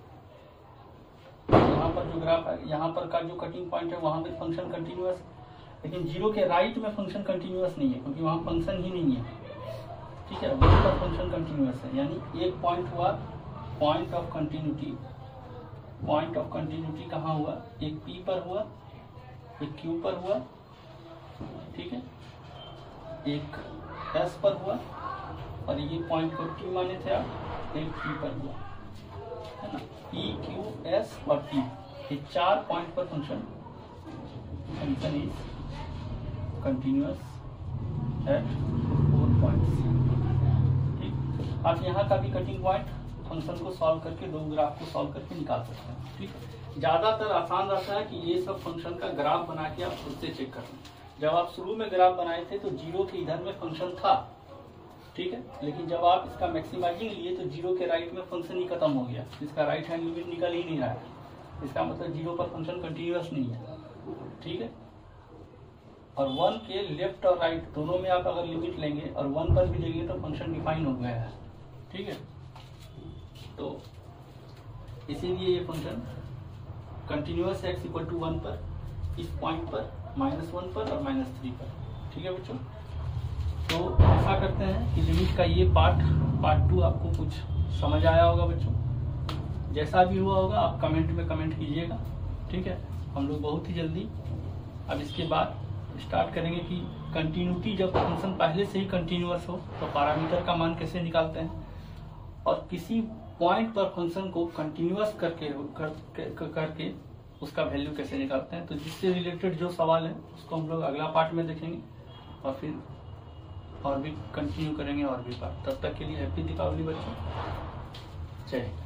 [SPEAKER 1] यहाँ पर जो ग्राफ है, यहाँ पर का जो कटिंग पॉइंट है वहाँ पे फंक्शन कंटिन्यूअस, लेकिन जीरो के राइट में फंक्शन कंटिन्यूअस नहीं है, क्योंकि वहाँ फंक्शन ही नहीं है, ठीक है। वहाँ पर फंक्शन कंटिन्यूअस है, यानी एक पॉइंट हुआ point of continuity, point of continuity कहाँ हुआ, एक पी पर हुआ, एक क्यू पर हुआ, ठीक है, एक एस पर हुआ, और ये पॉइंट को टी माने थे आप, एक पी पर हुआ, है ना। पी क्यू एस और टी, ये चार पॉइंट पर function function is continuous at four points, ठीक। आप यहाँ का भी कटिंग पॉइंट फंक्शन को सॉल्व करके, दो ग्राफ को सॉल्व करके निकाल सकते हैं, ठीक है। ज्यादातर आसान रहता है कि ये सब फंक्शन का ग्राफ बना के आप खुद से चेक कर लें। जब आप शुरू में ग्राफ बनाए थे तो जीरो के इधर में फंक्शन था, ठीक है, लेकिन जब आप इसका मैक्सिमाइजिंग लिए तो जीरो के राइट में फंक्शन ही खत्म हो गया, इसका राइट हैंड लिमिट निकल ही नहीं रहा है, इसका मतलब जीरो पर फंक्शन कंटिन्यूअस नहीं है, ठीक है। और वन के लेफ्ट और राइट दोनों में आप अगर लिमिट लेंगे और वन पर भी लेंगे तो फंक्शन डिफाइन हो गया है, ठीक है। तो इसीलिए ये फंक्शन कंटिन्यूअस है एक्स इक्वल टू वन पर, इस पॉइंट पर, माइनस वन पर और माइनस थ्री पर, ठीक है बच्चों। तो ऐसा करते हैं कि लिमिट का ये पार्ट पार्ट टू आपको कुछ समझ आया होगा बच्चों। जैसा भी हुआ होगा आप कमेंट में कमेंट कीजिएगा, ठीक है। हम लोग बहुत ही जल्दी अब इसके बाद स्टार्ट करेंगे कि कंटिन्यूटी, जब फंक्शन पहले से ही कंटिन्यूअस हो तो पैरामीटर का मान कैसे निकालते हैं, और किसी पॉइंट पर फंक्शन को कंटिन्यूअस करके कर, कर, करके उसका वैल्यू कैसे निकालते हैं। तो जिससे रिलेटेड जो सवाल है उसको हम लोग अगला पार्ट में देखेंगे, और फिर और भी कंटिन्यू करेंगे और भी पार्ट। तब तक के लिए हैप्पी दीपावली बच्चों। जय हिंद।